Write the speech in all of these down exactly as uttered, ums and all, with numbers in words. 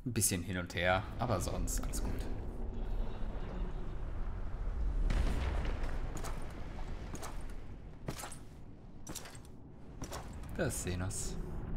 Ein bisschen hin und her, aber sonst alles gut. Das sehen wir's.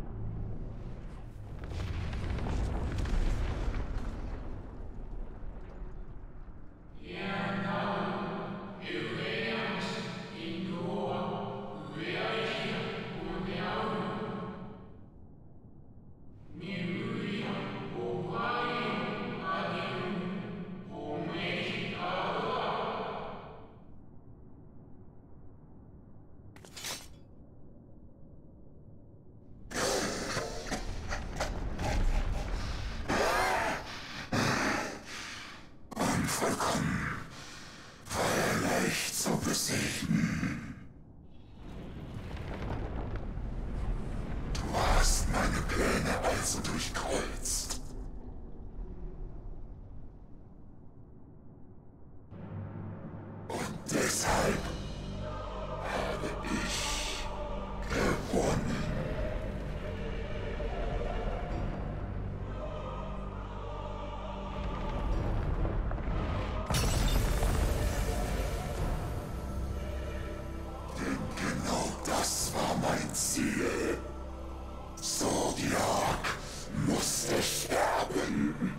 Durchkreuzt. Und deshalb habe ich gewonnen. Denn genau das war mein Ziel. Zodiac musste sterben.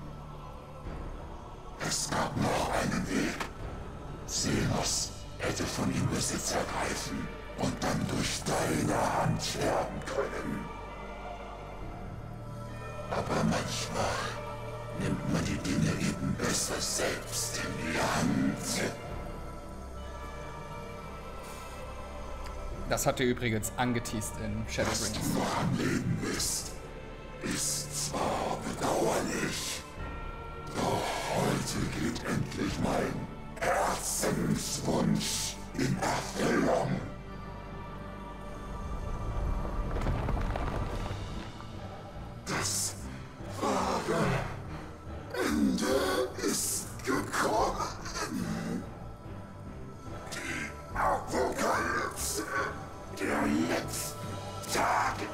Es gab noch einen Weg. Xenos hätte von ihm Besitz ergreifen und dann durch deine Hand sterben können. Aber manchmal nimmt man die Dinge eben besser selbst in die Hand. Das hat er übrigens angeteased in Dass Shadowbringers. du noch am Leben bist, ist zwar bedauerlich, doch heute geht endlich mein Herzenswunsch in Erfüllung. Das wahre Ende ist gekommen. Die Apokalypse der letzten Tage.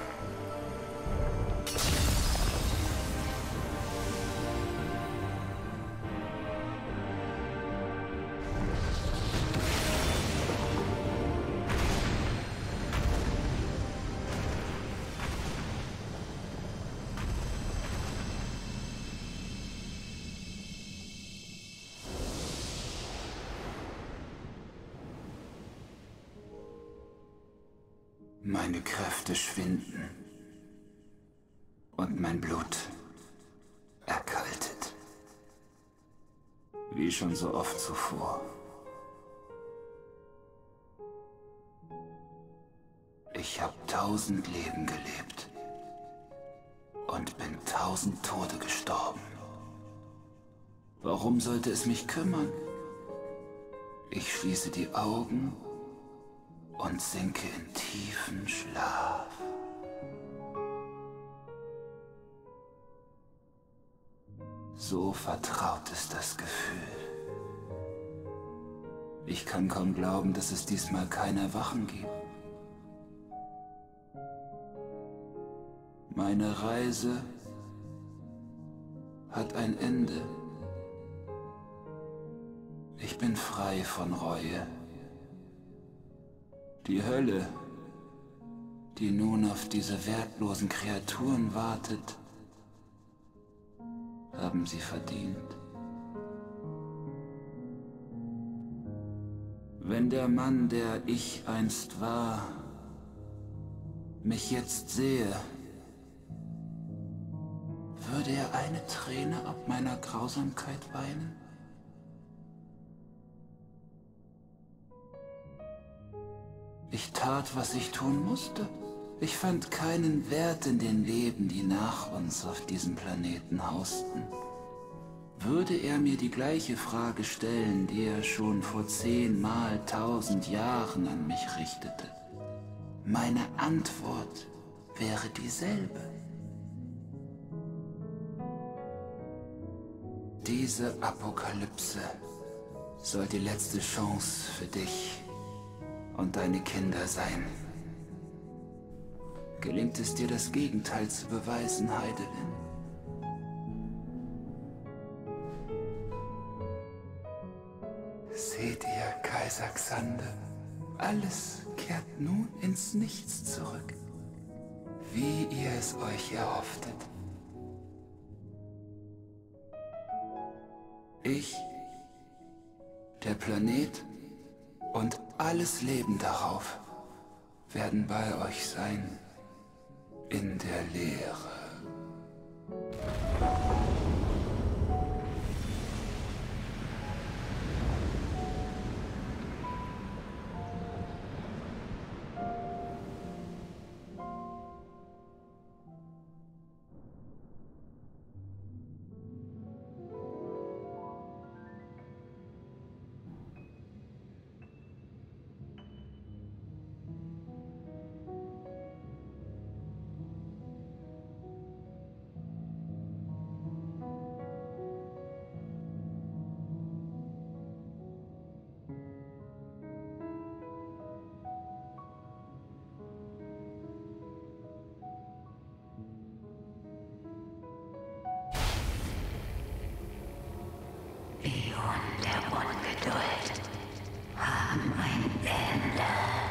Meine Kräfte schwinden und mein Blut erkaltet. Wie schon so oft zuvor. Ich habe tausend Leben gelebt und bin tausend Tode gestorben. Warum sollte es mich kümmern? Ich schließe die Augen und sinke in tiefen Schlaf. So vertraut ist das Gefühl. Ich kann kaum glauben, dass es diesmal kein Erwachen gibt. Meine Reise hat ein Ende. Ich bin frei von Reue. Die Hölle, die nun auf diese wertlosen Kreaturen wartet, haben sie verdient. Wenn der Mann, der ich einst war, mich jetzt sehe, würde er eine Träne ab meiner Grausamkeit weinen? Ich tat, was ich tun musste. Ich fand keinen Wert in den Leben, die nach uns auf diesem Planeten hausten. Würde er mir die gleiche Frage stellen, die er schon vor zehnmal tausend Jahren an mich richtete, meine Antwort wäre dieselbe. Diese Apokalypse soll die letzte Chance für dich und deine Kinder sein. Gelingt es dir, das Gegenteil zu beweisen, Heidelin, Kaiser Xander. Alles kehrt nun ins Nichts zurück, wie ihr es euch erhofftet. Ich, der Planet und alles Leben darauf werden bei euch sein, in der Leere. Der Ungeduld haben ein Ende.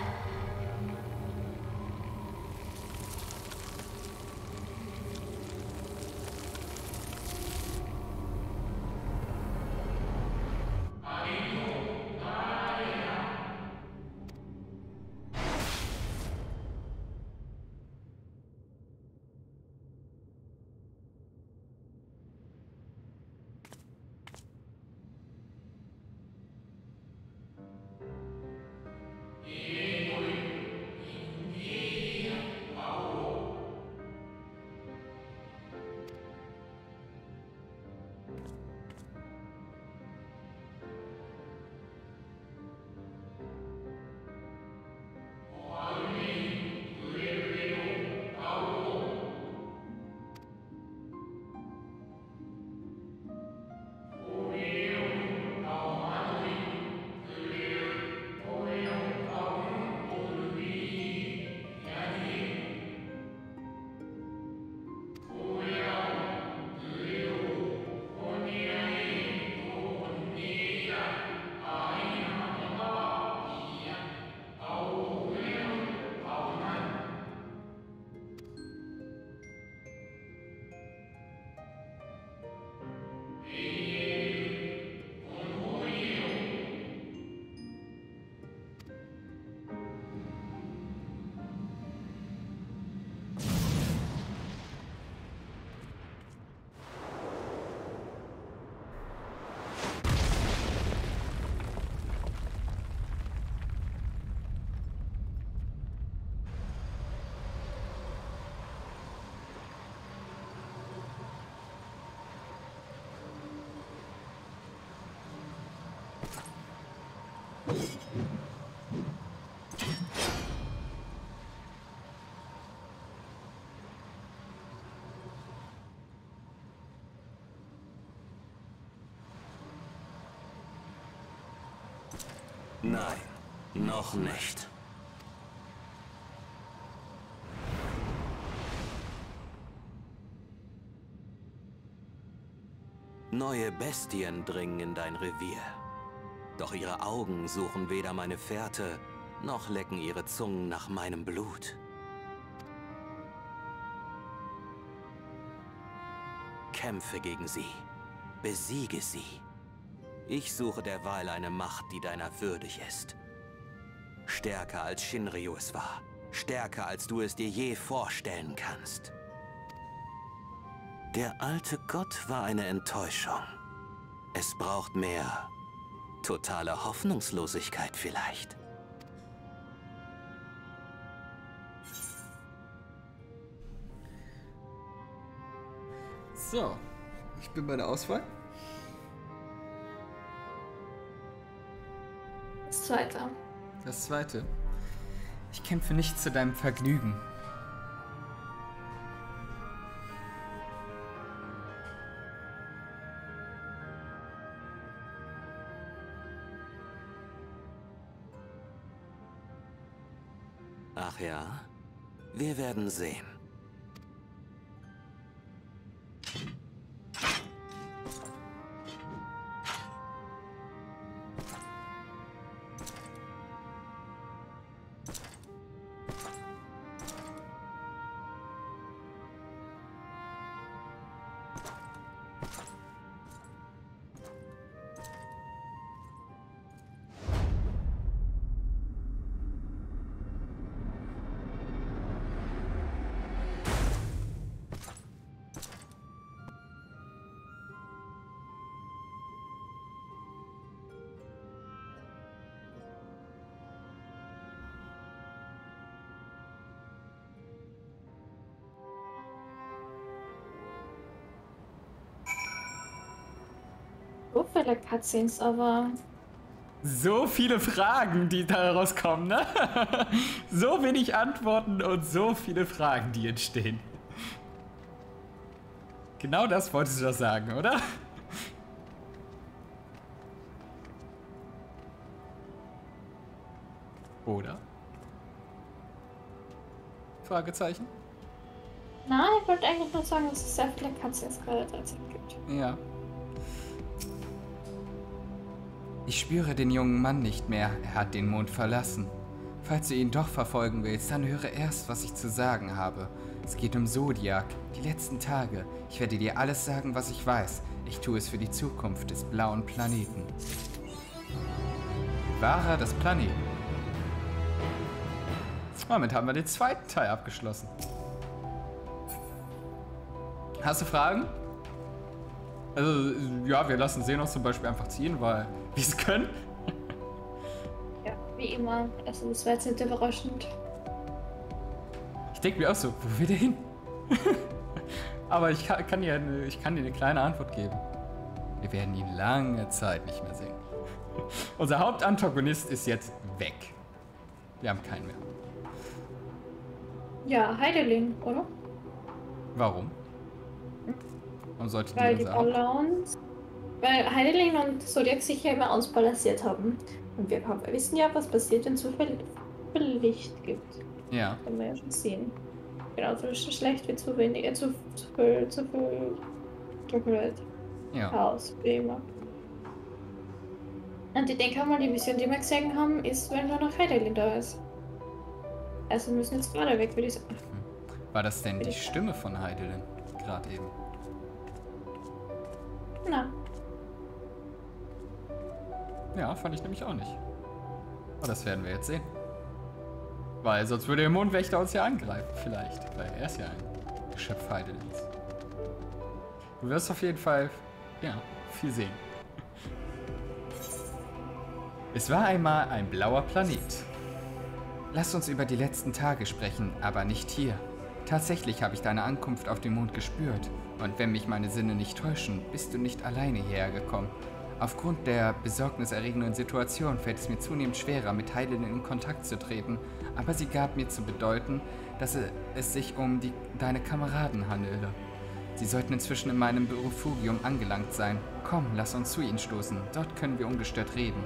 Nein, noch nicht. Neue Bestien dringen in dein Revier. Doch ihre Augen suchen weder meine Fährte, noch lecken ihre Zungen nach meinem Blut. Kämpfe gegen sie. Besiege sie. Ich suche derweil eine Macht, die deiner würdig ist. Stärker als Shinryu es war. Stärker, als du es dir je vorstellen kannst. Der alte Gott war eine Enttäuschung. Es braucht mehr. Totale Hoffnungslosigkeit vielleicht. So, ich bin bei der Auswahl. Das zweite. Das zweite. Ich kämpfe nicht zu deinem Vergnügen. Ach ja? Wir werden sehen. viele Cutscenes, aber... So viele Fragen, die daraus kommen, ne? So wenig Antworten und so viele Fragen, die entstehen. Genau das wolltest du doch sagen, oder? Oder? Fragezeichen? Nein, ich wollte eigentlich nur sagen, dass es sehr viele Cutscenes gerade derzeit gibt. Ja. Ich spüre den jungen Mann nicht mehr. Er hat den Mond verlassen. Falls du ihn doch verfolgen willst, dann höre erst, was ich zu sagen habe. Es geht um Zodiac, die letzten Tage. Ich werde dir alles sagen, was ich weiß. Ich tue es für die Zukunft des blauen Planeten. Wahrer des Planeten. Damit haben wir den zweiten Teil abgeschlossen. Hast du Fragen? Also, ja, wir lassen Xenos zum Beispiel einfach ziehen, weil wir es können. Ja, wie immer. Also, das war jetzt nicht überraschend. Ich denke mir auch so, wo will der hin? Aber ich kann, kann, dir eine, ich kann dir eine kleine Antwort geben. Wir werden ihn lange Zeit nicht mehr sehen. Unser Hauptantagonist ist jetzt weg. Wir haben keinen mehr. Ja, Heidelin, oder? Warum? Warum sollte Weil die die unser Haupt... Balance... Weil Heidelin und Zodiac sich ja immer ausbalanciert haben. Und wir haben, wissen ja, was passiert, wenn zu viel, viel Licht gibt. Ja. Kann man ja schon sehen. Genauso schlecht wie zu wenig, äh, zu, zu viel, zu viel Dunkelheit. Ja. Chaos, wie immer. Und ich denke mal, die Vision, die wir gesehen haben, ist, wenn nur noch Heidelin da ist. Also wir müssen jetzt gerade weg, würde ich sagen. War das denn die Stimme von Heidelin? Gerade eben. Na. Ja, fand ich nämlich auch nicht. Aber das werden wir jetzt sehen. Weil sonst würde der Mondwächter uns ja angreifen, vielleicht. Weil er ist ja ein Geschöpf Heidelins. Du wirst auf jeden Fall, ja, viel sehen. Es war einmal ein blauer Planet. Lass uns über die letzten Tage sprechen, aber nicht hier. Tatsächlich habe ich deine Ankunft auf dem Mond gespürt. Und wenn mich meine Sinne nicht täuschen, bist du nicht alleine hierher gekommen. Aufgrund der besorgniserregenden Situation fällt es mir zunehmend schwerer, mit Heidelin in Kontakt zu treten, aber sie gab mir zu bedeuten, dass es sich um die, deine Kameraden handele. Sie sollten inzwischen in meinem Refugium angelangt sein. Komm, lass uns zu ihnen stoßen. Dort können wir ungestört reden.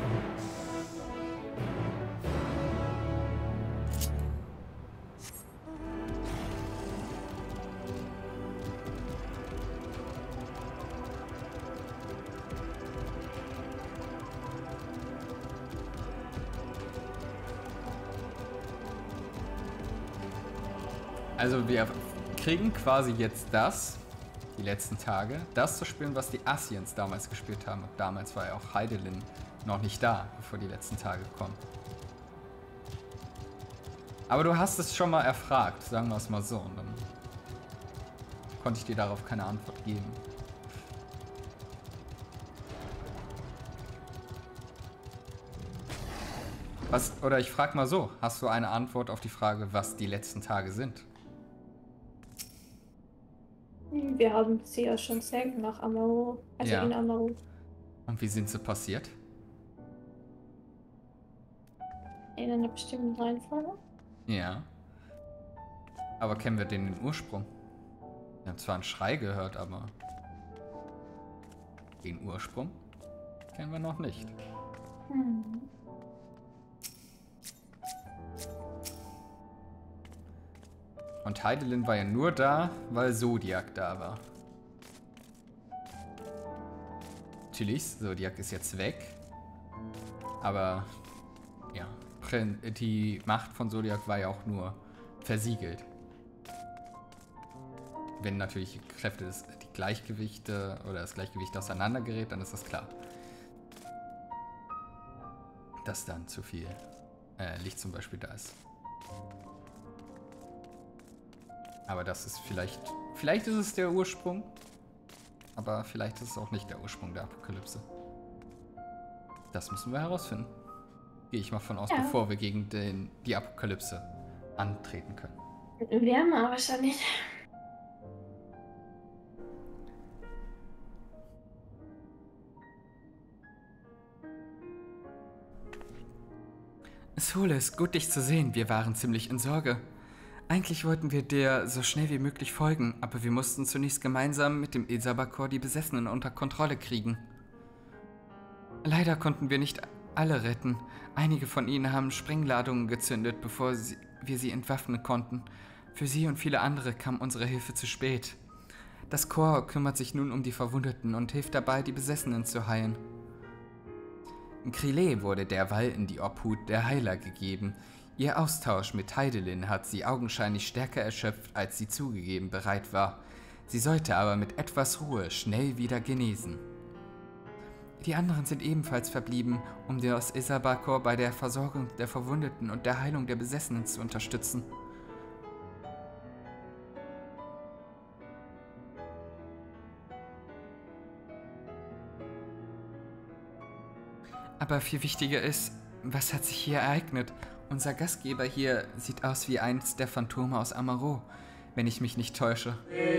Also wir kriegen quasi jetzt das, die letzten Tage, das zu spielen, was die Ascians damals gespielt haben. Und damals war ja auch Heidelin noch nicht da, bevor die letzten Tage kommen. Aber du hast es schon mal erfragt, sagen wir es mal so. Und dann konnte ich dir darauf keine Antwort geben. Was, oder ich frage mal so, hast du eine Antwort auf die Frage, was die letzten Tage sind? Wir haben sie ja schon gesehen nach Amaru, also Ja. in Amaru. Und wie sind sie passiert? In einer bestimmten Reihenfolge. Ja. Aber kennen wir den Ursprung? Wir haben zwar einen Schrei gehört, aber den Ursprung kennen wir noch nicht. Hm. Und Heidelin war ja nur da, weil Zodiac da war. Natürlich, Zodiac ist jetzt weg. Aber ja, die Macht von Zodiac war ja auch nur versiegelt. Wenn natürlich die Kräfte, des, die Gleichgewichte oder das Gleichgewicht auseinandergerät, dann ist das klar. Dass dann zu viel äh, Licht zum Beispiel da ist. Aber das ist vielleicht, vielleicht ist es der Ursprung, aber vielleicht ist es auch nicht der Ursprung der Apokalypse. Das müssen wir herausfinden. Gehe ich mal von aus, Ja. bevor wir gegen den, die Apokalypse antreten können. Wärmer wahrscheinlich. Soles, gut dich zu sehen. Wir waren ziemlich in Sorge. Eigentlich wollten wir dir so schnell wie möglich folgen, aber wir mussten zunächst gemeinsam mit dem Isabakor die Besessenen unter Kontrolle kriegen. Leider konnten wir nicht alle retten. Einige von ihnen haben Sprengladungen gezündet, bevor sie, wir sie entwaffnen konnten. Für sie und viele andere kam unsere Hilfe zu spät. Das Chor kümmert sich nun um die Verwundeten und hilft dabei, die Besessenen zu heilen. Krilé wurde derweil in die Obhut der Heiler gegeben. Ihr Austausch mit Heidelin hat sie augenscheinlich stärker erschöpft, als sie zugegeben bereit war. Sie sollte aber mit etwas Ruhe schnell wieder genesen. Die anderen sind ebenfalls verblieben, um das Isabakor bei der Versorgung der Verwundeten und der Heilung der Besessenen zu unterstützen. Aber viel wichtiger ist, was hat sich hier ereignet? Unser Gastgeber hier sieht aus wie eins der Phantome aus Amaro, wenn ich mich nicht täusche.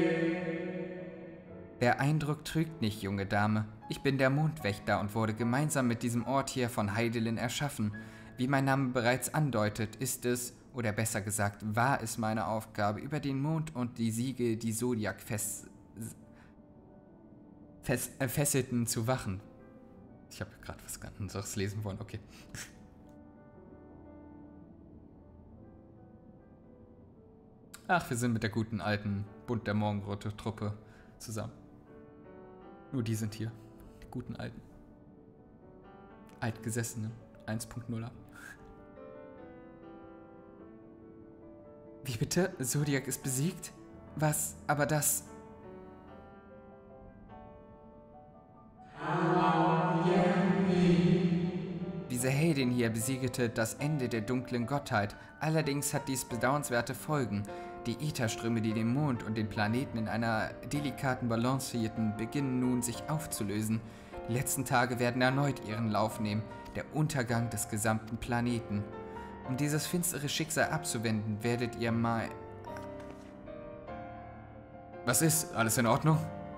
Der Eindruck trügt nicht, junge Dame. Ich bin der Mondwächter und wurde gemeinsam mit diesem Ort hier von Heidelin erschaffen. Wie mein Name bereits andeutet, ist es, oder besser gesagt, war es meine Aufgabe, über den Mond und die Siegel, die Zodiac fest, fest, äh, fesselten, zu wachen. Ich habe gerade was ganz anderes lesen wollen, okay. Ach, wir sind mit der guten alten Bund der Morgenröte-Truppe zusammen. Nur die sind hier. Die guten alten. Altgesessenen. eins Punkt null. Wie bitte? Zodiac ist besiegt? Was? Aber das... Diese Heldin hier besiegte das Ende der dunklen Gottheit. Allerdings hat dies bedauernswerte Folgen. Die Ätherströme, die den Mond und den Planeten in einer delikaten Balance hielten, beginnen nun sich aufzulösen. Die letzten Tage werden erneut ihren Lauf nehmen. Der Untergang des gesamten Planeten. Um dieses finstere Schicksal abzuwenden, werdet ihr mal... Was ist? Alles in Ordnung?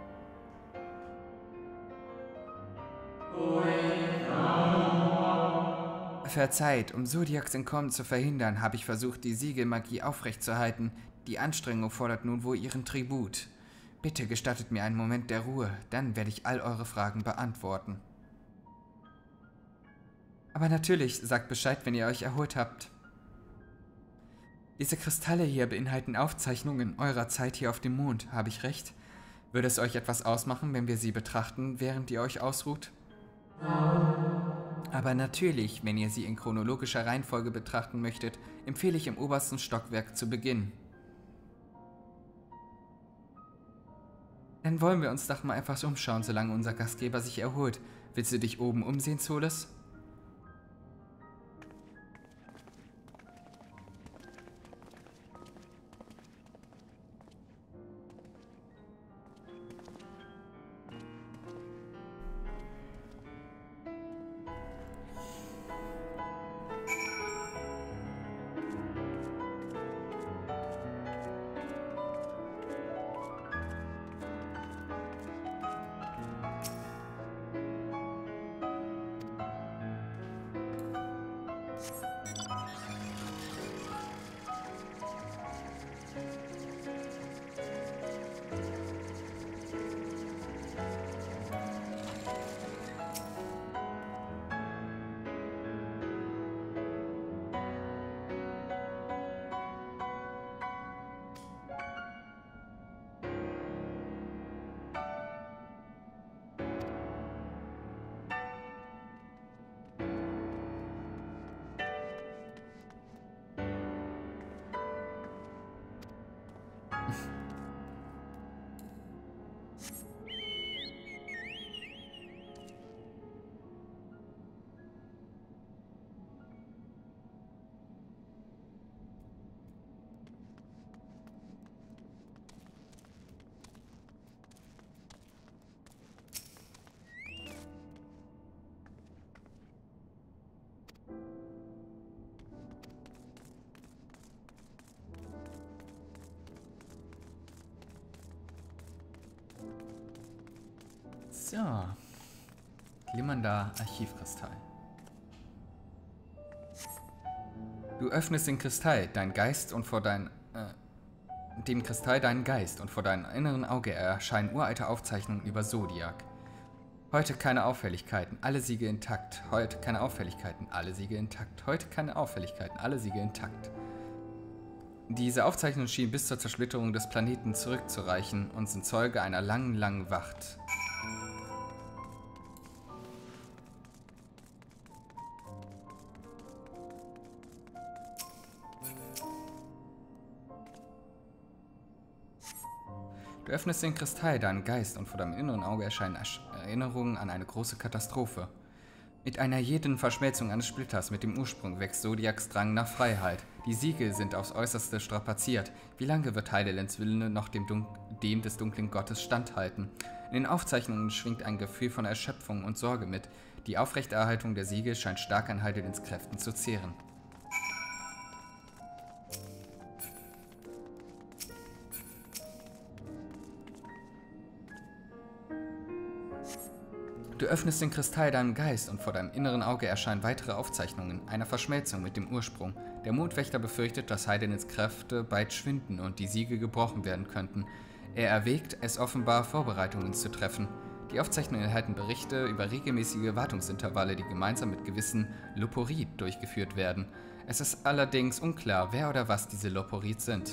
Verzeiht, um Zodiacs Entkommen zu verhindern, habe ich versucht, die Siegelmagie aufrechtzuerhalten. Die Anstrengung fordert nun wohl ihren Tribut. Bitte gestattet mir einen Moment der Ruhe, dann werde ich all eure Fragen beantworten. Aber natürlich, sagt Bescheid, wenn ihr euch erholt habt. Diese Kristalle hier beinhalten Aufzeichnungen eurer Zeit hier auf dem Mond, habe ich recht? Würde es euch etwas ausmachen, wenn wir sie betrachten, während ihr euch ausruht? Aber natürlich, wenn ihr sie in chronologischer Reihenfolge betrachten möchtet, empfehle ich im obersten Stockwerk zu beginnen. Dann wollen wir uns doch mal einfach umschauen, solange unser Gastgeber sich erholt. Willst du dich oben umsehen, Soles? So. Glimmernder Archivkristall. Du öffnest den Kristall, dein Geist und vor dein, äh, dem Kristall deinen Geist und vor deinem inneren Auge erscheinen uralte Aufzeichnungen über Zodiac. Heute keine Auffälligkeiten, alle Siege intakt. Heute keine Auffälligkeiten, alle Siege intakt. Heute keine Auffälligkeiten, alle Siege intakt. Diese Aufzeichnungen schienen bis zur Zersplitterung des Planeten zurückzureichen und sind Zeuge einer langen, langen Wacht. Du öffnest den Kristall, deinen Geist, und vor deinem inneren Auge erscheinen Erinnerungen an eine große Katastrophe. Mit einer jeden Verschmelzung eines Splitters mit dem Ursprung wächst Zodiacs Drang nach Freiheit. Die Siegel sind aufs Äußerste strapaziert. Wie lange wird Hydaelyn's Wille noch dem, Dun dem des dunklen Gottes standhalten? In den Aufzeichnungen schwingt ein Gefühl von Erschöpfung und Sorge mit. Die Aufrechterhaltung der Siegel scheint stark an Hydaelyn's Kräften zu zehren. Du öffnest den Kristall deinem Geist und vor deinem inneren Auge erscheinen weitere Aufzeichnungen einer Verschmelzung mit dem Ursprung. Der Mondwächter befürchtet, dass Hydaelyn's Kräfte bald schwinden und die Siegel gebrochen werden könnten. Er erwägt, es offenbar Vorbereitungen zu treffen. Die Aufzeichnungen enthalten Berichte über regelmäßige Wartungsintervalle, die gemeinsam mit gewissen Loporit durchgeführt werden. Es ist allerdings unklar, wer oder was diese Loporit sind.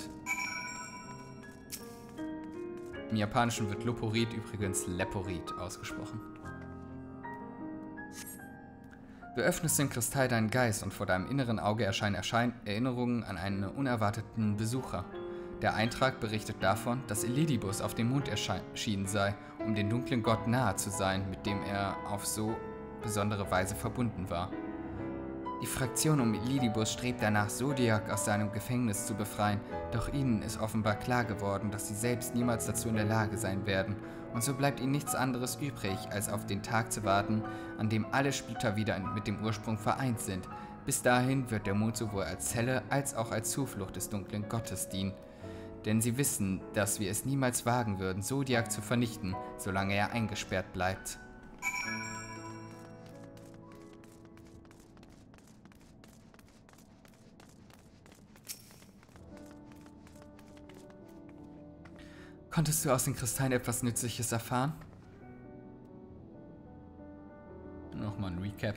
Im Japanischen wird Loporit übrigens Leporit ausgesprochen. Du öffnest den Kristall deinen Geist und vor deinem inneren Auge erscheinen Erschein Erinnerungen an einen unerwarteten Besucher. Der Eintrag berichtet davon, dass Elidibus auf dem Mond erschienen sei, um den dunklen Gott nahe zu sein, mit dem er auf so besondere Weise verbunden war. Die Fraktion um Elidibus strebt danach, Zodiac aus seinem Gefängnis zu befreien, doch ihnen ist offenbar klar geworden, dass sie selbst niemals dazu in der Lage sein werden, und so bleibt ihnen nichts anderes übrig, als auf den Tag zu warten, an dem alle Splitter wieder mit dem Ursprung vereint sind. Bis dahin wird der Mond sowohl als Zelle als auch als Zuflucht des dunklen Gottes dienen. Denn sie wissen, dass wir es niemals wagen würden, Zodiac zu vernichten, solange er eingesperrt bleibt. Konntest du aus den Kristallen etwas Nützliches erfahren? Nochmal ein Recap.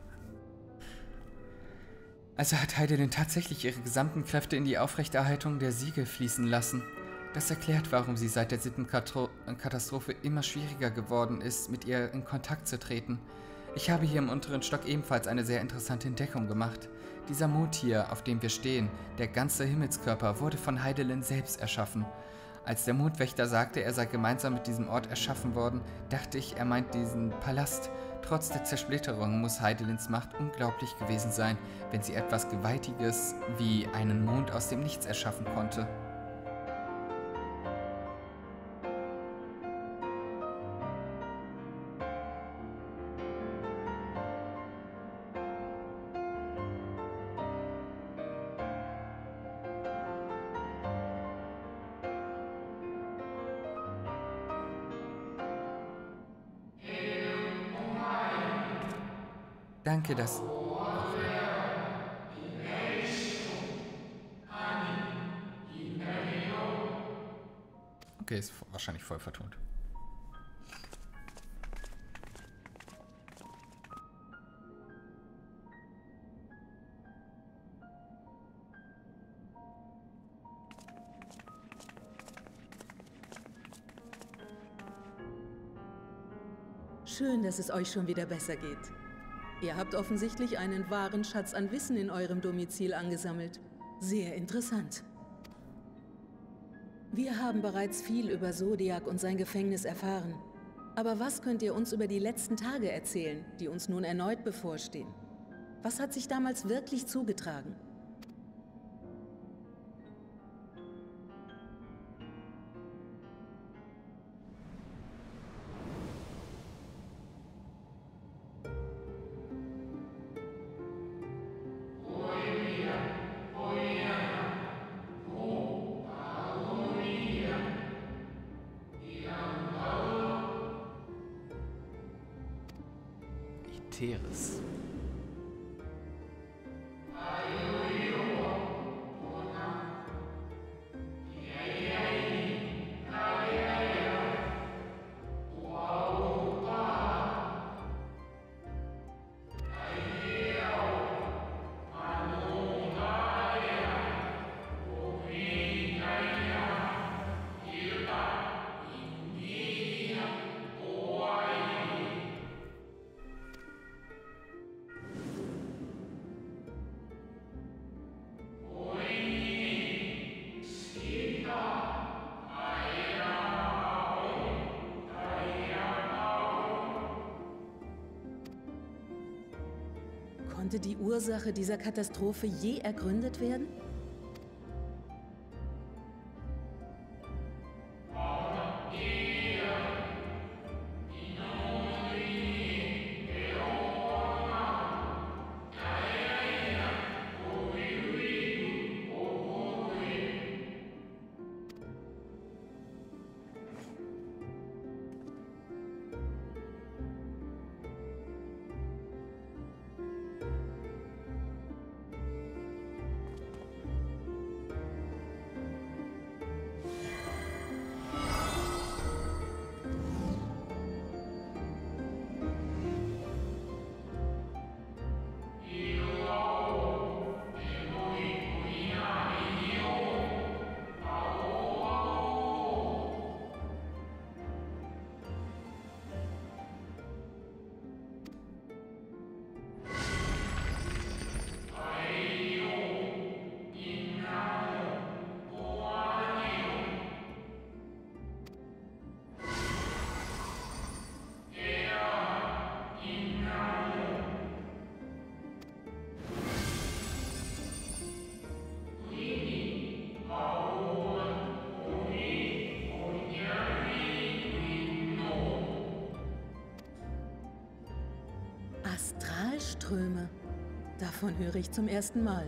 Also hat Hydaelyn tatsächlich ihre gesamten Kräfte in die Aufrechterhaltung der Siegel fließen lassen. Das erklärt, warum sie seit der Sittenkatastrophe immer schwieriger geworden ist, mit ihr in Kontakt zu treten. Ich habe hier im unteren Stock ebenfalls eine sehr interessante Entdeckung gemacht. Dieser Mond hier, auf dem wir stehen, der ganze Himmelskörper, wurde von Hydaelyn selbst erschaffen. Als der Mondwächter sagte, er sei gemeinsam mit diesem Ort erschaffen worden, dachte ich, er meint diesen Palast. Trotz der Zersplitterung muss Hydaelyns Macht unglaublich gewesen sein, wenn sie etwas Gewaltiges wie einen Mond aus dem Nichts erschaffen konnte. Danke, dass... Okay, ist wahrscheinlich voll vertont. Schön, dass es euch schon wieder besser geht. Ihr habt offensichtlich einen wahren Schatz an Wissen in eurem Domizil angesammelt. Sehr interessant. Wir haben bereits viel über Zodiac und sein Gefängnis erfahren. Aber was könnt ihr uns über die letzten Tage erzählen, die uns nun erneut bevorstehen? Was hat sich damals wirklich zugetragen? Teres. Konnte die Ursache dieser Katastrophe je ergründet werden? Astralströme. Davon höre ich zum ersten Mal.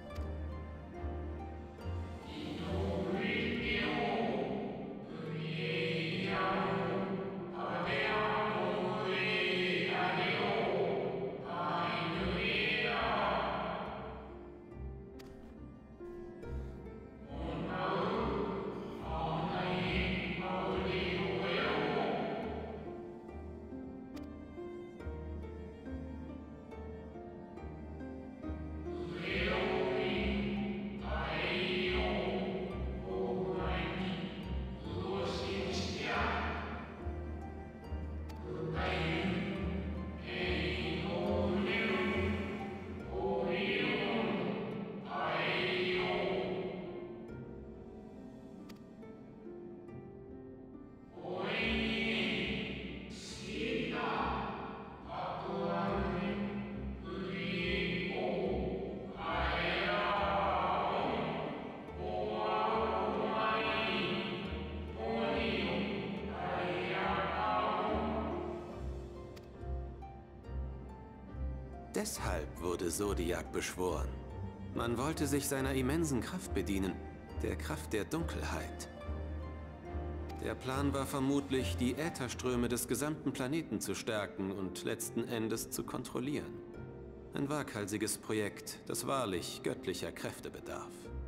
Deshalb wurde Zodiac beschworen. Man wollte sich seiner immensen Kraft bedienen, der Kraft der Dunkelheit. Der Plan war vermutlich, die Ätherströme des gesamten Planeten zu stärken und letzten Endes zu kontrollieren. Ein waghalsiges Projekt, das wahrlich göttlicher Kräfte bedarf.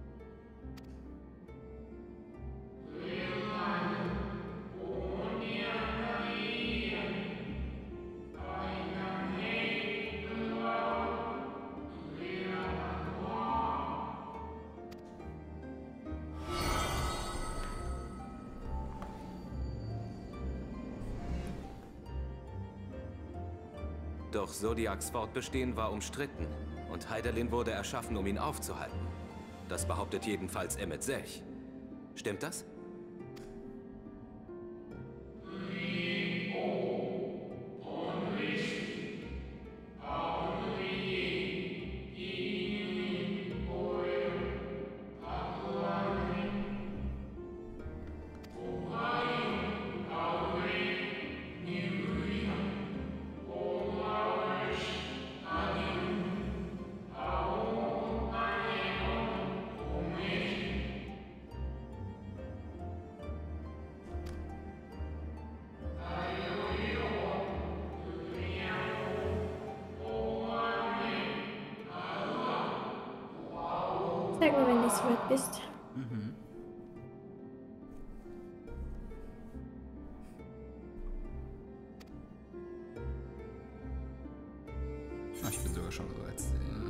Doch Zodiacs Fortbestehen war umstritten und Hydaelyn wurde erschaffen, um ihn aufzuhalten. Das behauptet jedenfalls Emmet Sech. Stimmt das? Sag mir, wenn du soweit bist. Mhm. Ah, ich bin sogar schon so weit.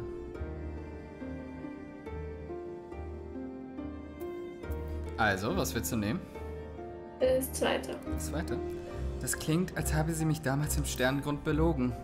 Also, was willst du nehmen? Das zweite. Das zweite? Das klingt, als habe sie mich damals im Sternengrund belogen.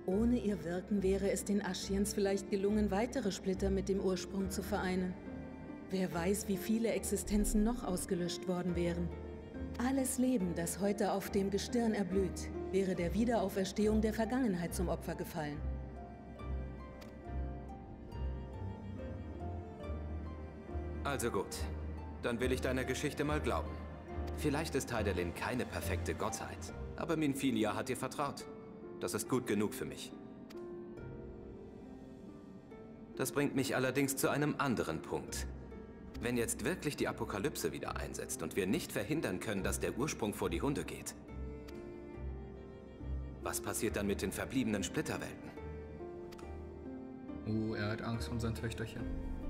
Ohne ihr Wirken wäre es den Asciens vielleicht gelungen, weitere Splitter mit dem Ursprung zu vereinen. Wer weiß, wie viele Existenzen noch ausgelöscht worden wären. Alles Leben, das heute auf dem Gestirn erblüht, wäre der Wiederauferstehung der Vergangenheit zum Opfer gefallen. Also gut, dann will ich deiner Geschichte mal glauben. Vielleicht ist Hydaelyn keine perfekte Gottheit, aber Minfilia hat dir vertraut. Das ist gut genug für mich. Das bringt mich allerdings zu einem anderen Punkt. Wenn jetzt wirklich die Apokalypse wieder einsetzt und wir nicht verhindern können, dass der Ursprung vor die Hunde geht, was passiert dann mit den verbliebenen Splitterwelten? Oh, er hat Angst um sein Töchterchen.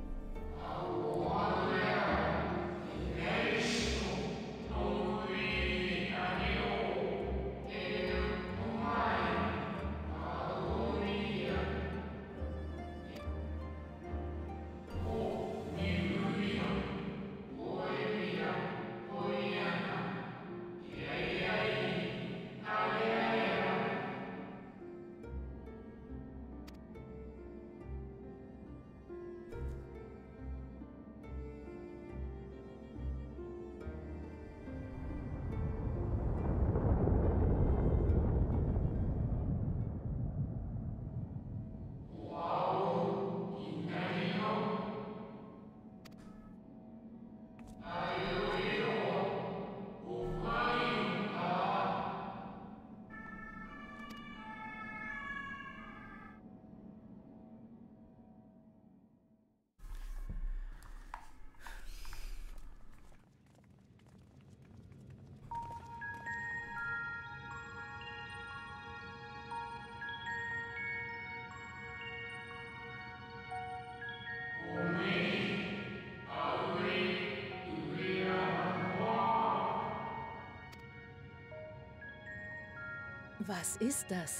Was ist das?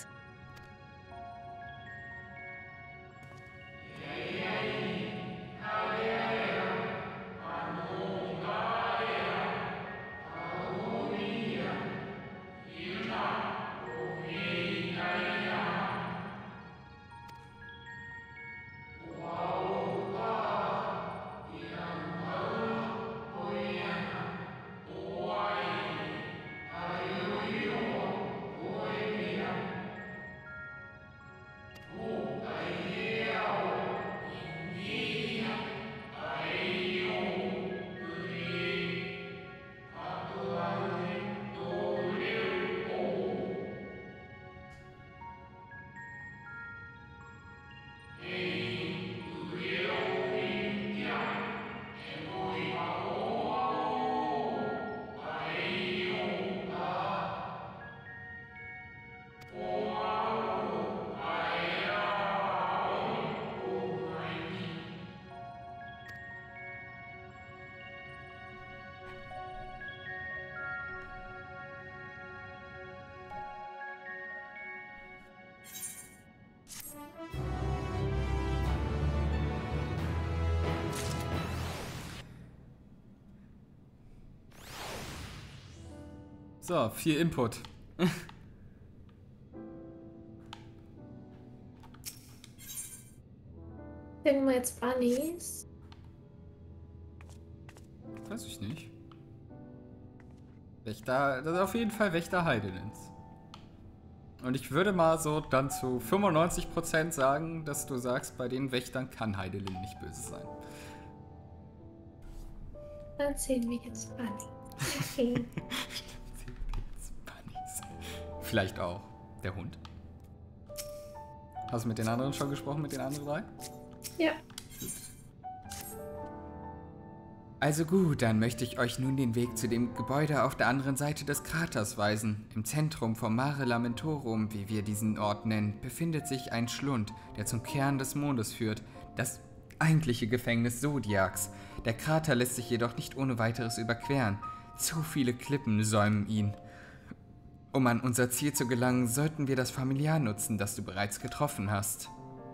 So, viel Input. Finden wir jetzt Bunnies? Weiß ich nicht. Wächter, das ist auf jeden Fall Wächter Hydaelyns. Und ich würde mal so dann zu fünfundneunzig Prozent sagen, dass du sagst, bei den Wächtern kann Hydaelyn nicht böse sein. Dann sehen wir jetzt Bunny. Okay. Vielleicht auch der Hund. Hast du mit den anderen schon gesprochen, mit den anderen drei? Ja. Also gut, dann möchte ich euch nun den Weg zu dem Gebäude auf der anderen Seite des Kraters weisen. Im Zentrum vom Mare Lamentorum, wie wir diesen Ort nennen, befindet sich ein Schlund, der zum Kern des Mondes führt. Das eigentliche Gefängnis Zodiacs. Der Krater lässt sich jedoch nicht ohne weiteres überqueren. Zu viele Klippen säumen ihn. Um an unser Ziel zu gelangen, sollten wir das Familiar nutzen, das du bereits getroffen hast.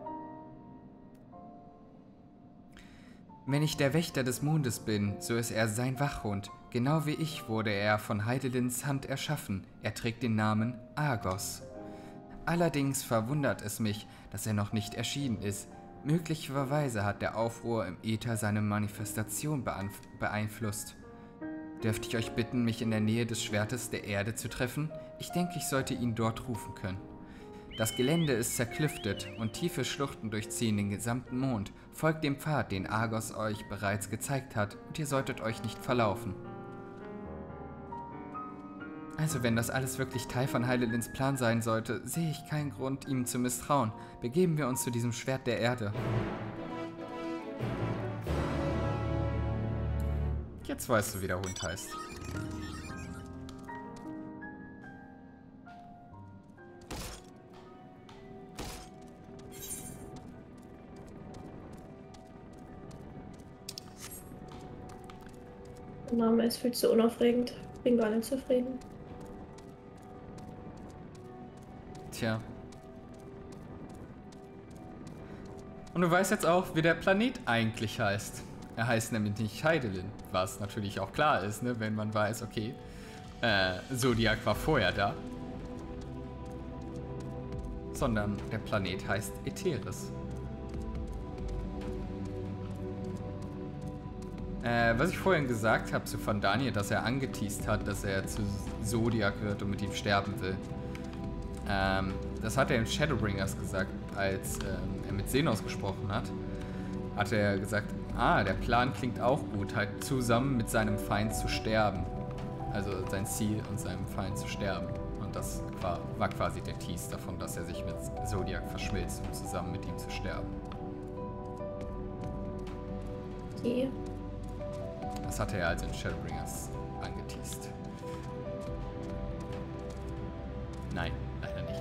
Wenn ich der Wächter des Mondes bin, so ist er sein Wachhund. Genau wie ich wurde er von Hydaelyns Hand erschaffen. Er trägt den Namen Argos. Allerdings verwundert es mich, dass er noch nicht erschienen ist. Möglicherweise hat der Aufruhr im Äther seine Manifestation beeinflusst. Dürfte ich euch bitten, mich in der Nähe des Schwertes der Erde zu treffen? Ich denke, ich sollte ihn dort rufen können. Das Gelände ist zerklüftet und tiefe Schluchten durchziehen den gesamten Mond. Folgt dem Pfad, den Argos euch bereits gezeigt hat, und ihr solltet euch nicht verlaufen. Also, wenn das alles wirklich Teil von Hydaelyn's Plan sein sollte, sehe ich keinen Grund, ihm zu misstrauen. Begeben wir uns zu diesem Schwert der Erde. Jetzt weißt du, wie der Hund heißt. Der Name ist viel zu unaufregend. Bin gar nicht zufrieden. Tja. Und du weißt jetzt auch, wie der Planet eigentlich heißt. Er heißt nämlich nicht Hydaelyn, was natürlich auch klar ist, ne, wenn man weiß, okay, äh, Zodiac war vorher da. Sondern der Planet heißt Eteris. Äh, was ich vorhin gesagt habe zu Von Daniel, dass er angeteast hat, dass er zu Zodiac wird und mit ihm sterben will. Ähm, das hat er in Shadowbringers gesagt, als ähm, er mit Xenos gesprochen hat. Hat er gesagt, ah, der Plan klingt auch gut, halt zusammen mit seinem Feind zu sterben. Also sein Ziel und seinem Feind zu sterben. Und das war, war quasi der Tease davon, dass er sich mit Zodiac verschmilzt, um zusammen mit ihm zu sterben. Okay. Das hatte er also in Shadowbringers angeteased. Nein, leider nicht.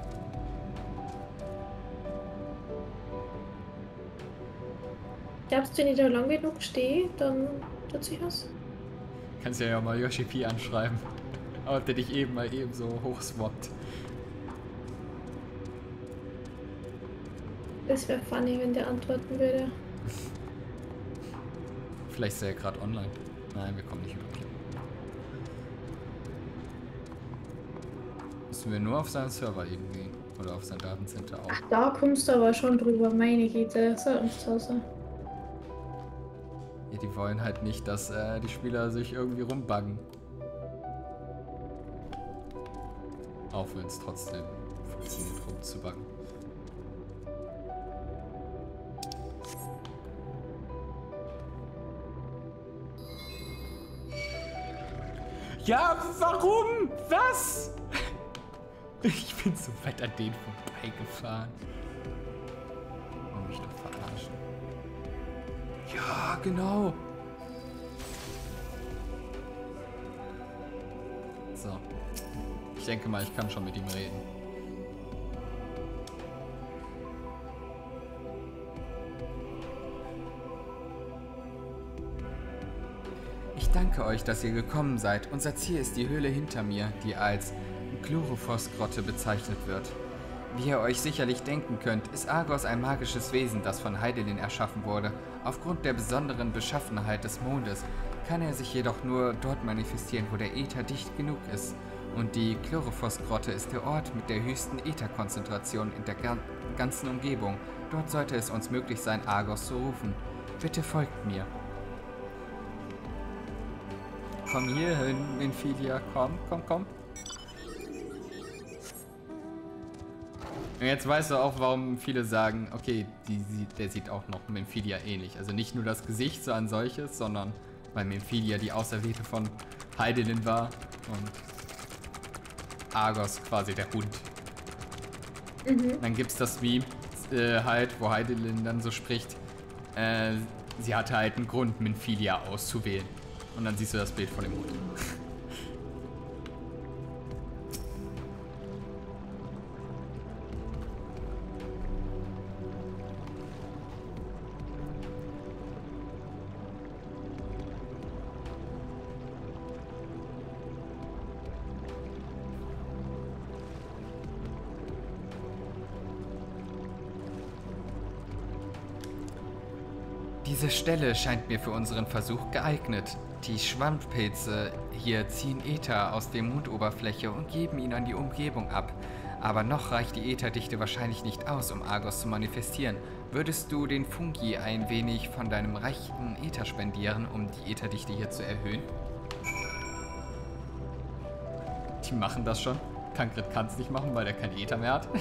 Glaubst du, wenn ich da lang genug stehe, dann tut sich was? Kannst ja ja mal Yoshi P anschreiben, ob der dich eben mal eben so hochswappt. Das wäre funny, wenn der antworten würde. Vielleicht ist er ja gerade online. Nein, wir kommen nicht über Klick. Müssen wir nur auf seinen Server eben gehen. Oder auf sein Datencenter auch. Ach, da kommst du aber schon drüber, meine Güte. So Angst hast du. Ja, die wollen halt nicht, dass äh, die Spieler sich irgendwie rumbuggen. Auch wenn es trotzdem funktioniert, rumzubuggen. Ja, warum? Was? Ich bin so weit an denen vorbeigefahren. Wollen mich doch verarschen. Ja, genau. So. Ich denke mal, ich kann schon mit ihm reden. Ich danke euch, dass ihr gekommen seid. Unser Ziel ist die Höhle hinter mir, die als Chloropos-Grotte bezeichnet wird. Wie ihr euch sicherlich denken könnt, ist Argos ein magisches Wesen, das von Hydaelyn erschaffen wurde. Aufgrund der besonderen Beschaffenheit des Mondes kann er sich jedoch nur dort manifestieren, wo der Äther dicht genug ist. Und die Chloropos-Grotte ist der Ort mit der höchsten Ätherkonzentration in der ga- ganzen Umgebung. Dort sollte es uns möglich sein, Argos zu rufen. Bitte folgt mir. Komm hier hin, Minfilia, komm, komm, komm. Und jetzt weißt du auch, warum viele sagen, okay, die, der sieht auch noch Minfilia ähnlich. Also nicht nur das Gesicht so an solches, sondern weil Minfilia die Auserwählte von Hydaelyn war und Argos quasi der Hund. Mhm. Dann gibt's das Meme äh, halt, wo Hydaelyn dann so spricht, äh, sie hatte halt einen Grund, Minfilia auszuwählen. Und dann siehst du das Bild von dem Hund. Diese Stelle scheint mir für unseren Versuch geeignet. Die Schwammpilze hier ziehen Äther aus der Mondoberfläche und geben ihn an die Umgebung ab. Aber noch reicht die Ätherdichte wahrscheinlich nicht aus, um Argos zu manifestieren. Würdest du den Fungi ein wenig von deinem reichen Äther spendieren, um die Ätherdichte hier zu erhöhen? Die machen das schon. Tancred kann es nicht machen, weil er kein Äther mehr hat.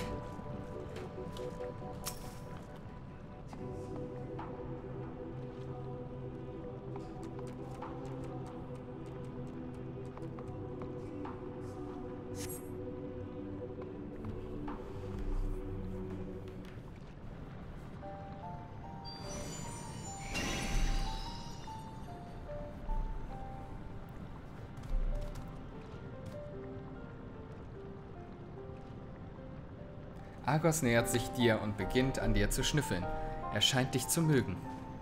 Argos nähert sich dir und beginnt an dir zu schnüffeln. Er scheint dich zu mögen.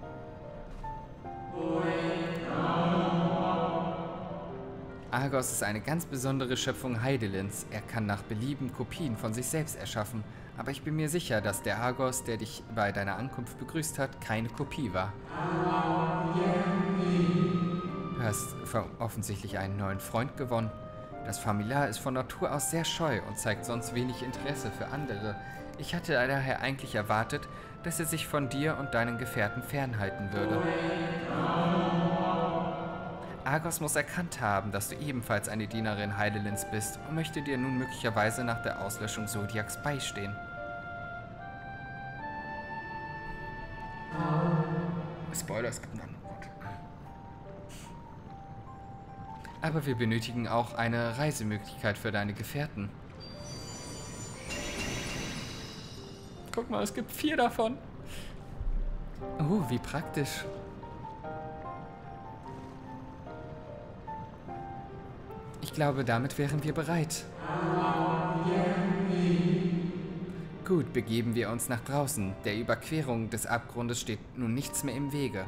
Argos ist eine ganz besondere Schöpfung Heidelins. Er kann nach Belieben Kopien von sich selbst erschaffen. Aber ich bin mir sicher, dass der Argos, der dich bei deiner Ankunft begrüßt hat, keine Kopie war. Du hast offensichtlich einen neuen Freund gewonnen. Das Familiar ist von Natur aus sehr scheu und zeigt sonst wenig Interesse für andere. Ich hatte daher eigentlich erwartet, dass er sich von dir und deinen Gefährten fernhalten würde. Argos muss erkannt haben, dass du ebenfalls eine Dienerin Heidelins bist und möchte dir nun möglicherweise nach der Auslöschung Zodiacs beistehen. Spoiler, es gibt einen anderen Grund. Aber wir benötigen auch eine Reisemöglichkeit für deine Gefährten. Guck mal, es gibt vier davon. Oh, wie praktisch. Ich glaube, damit wären wir bereit. Gut, begeben wir uns nach draußen. Der Überquerung des Abgrundes steht nun nichts mehr im Wege.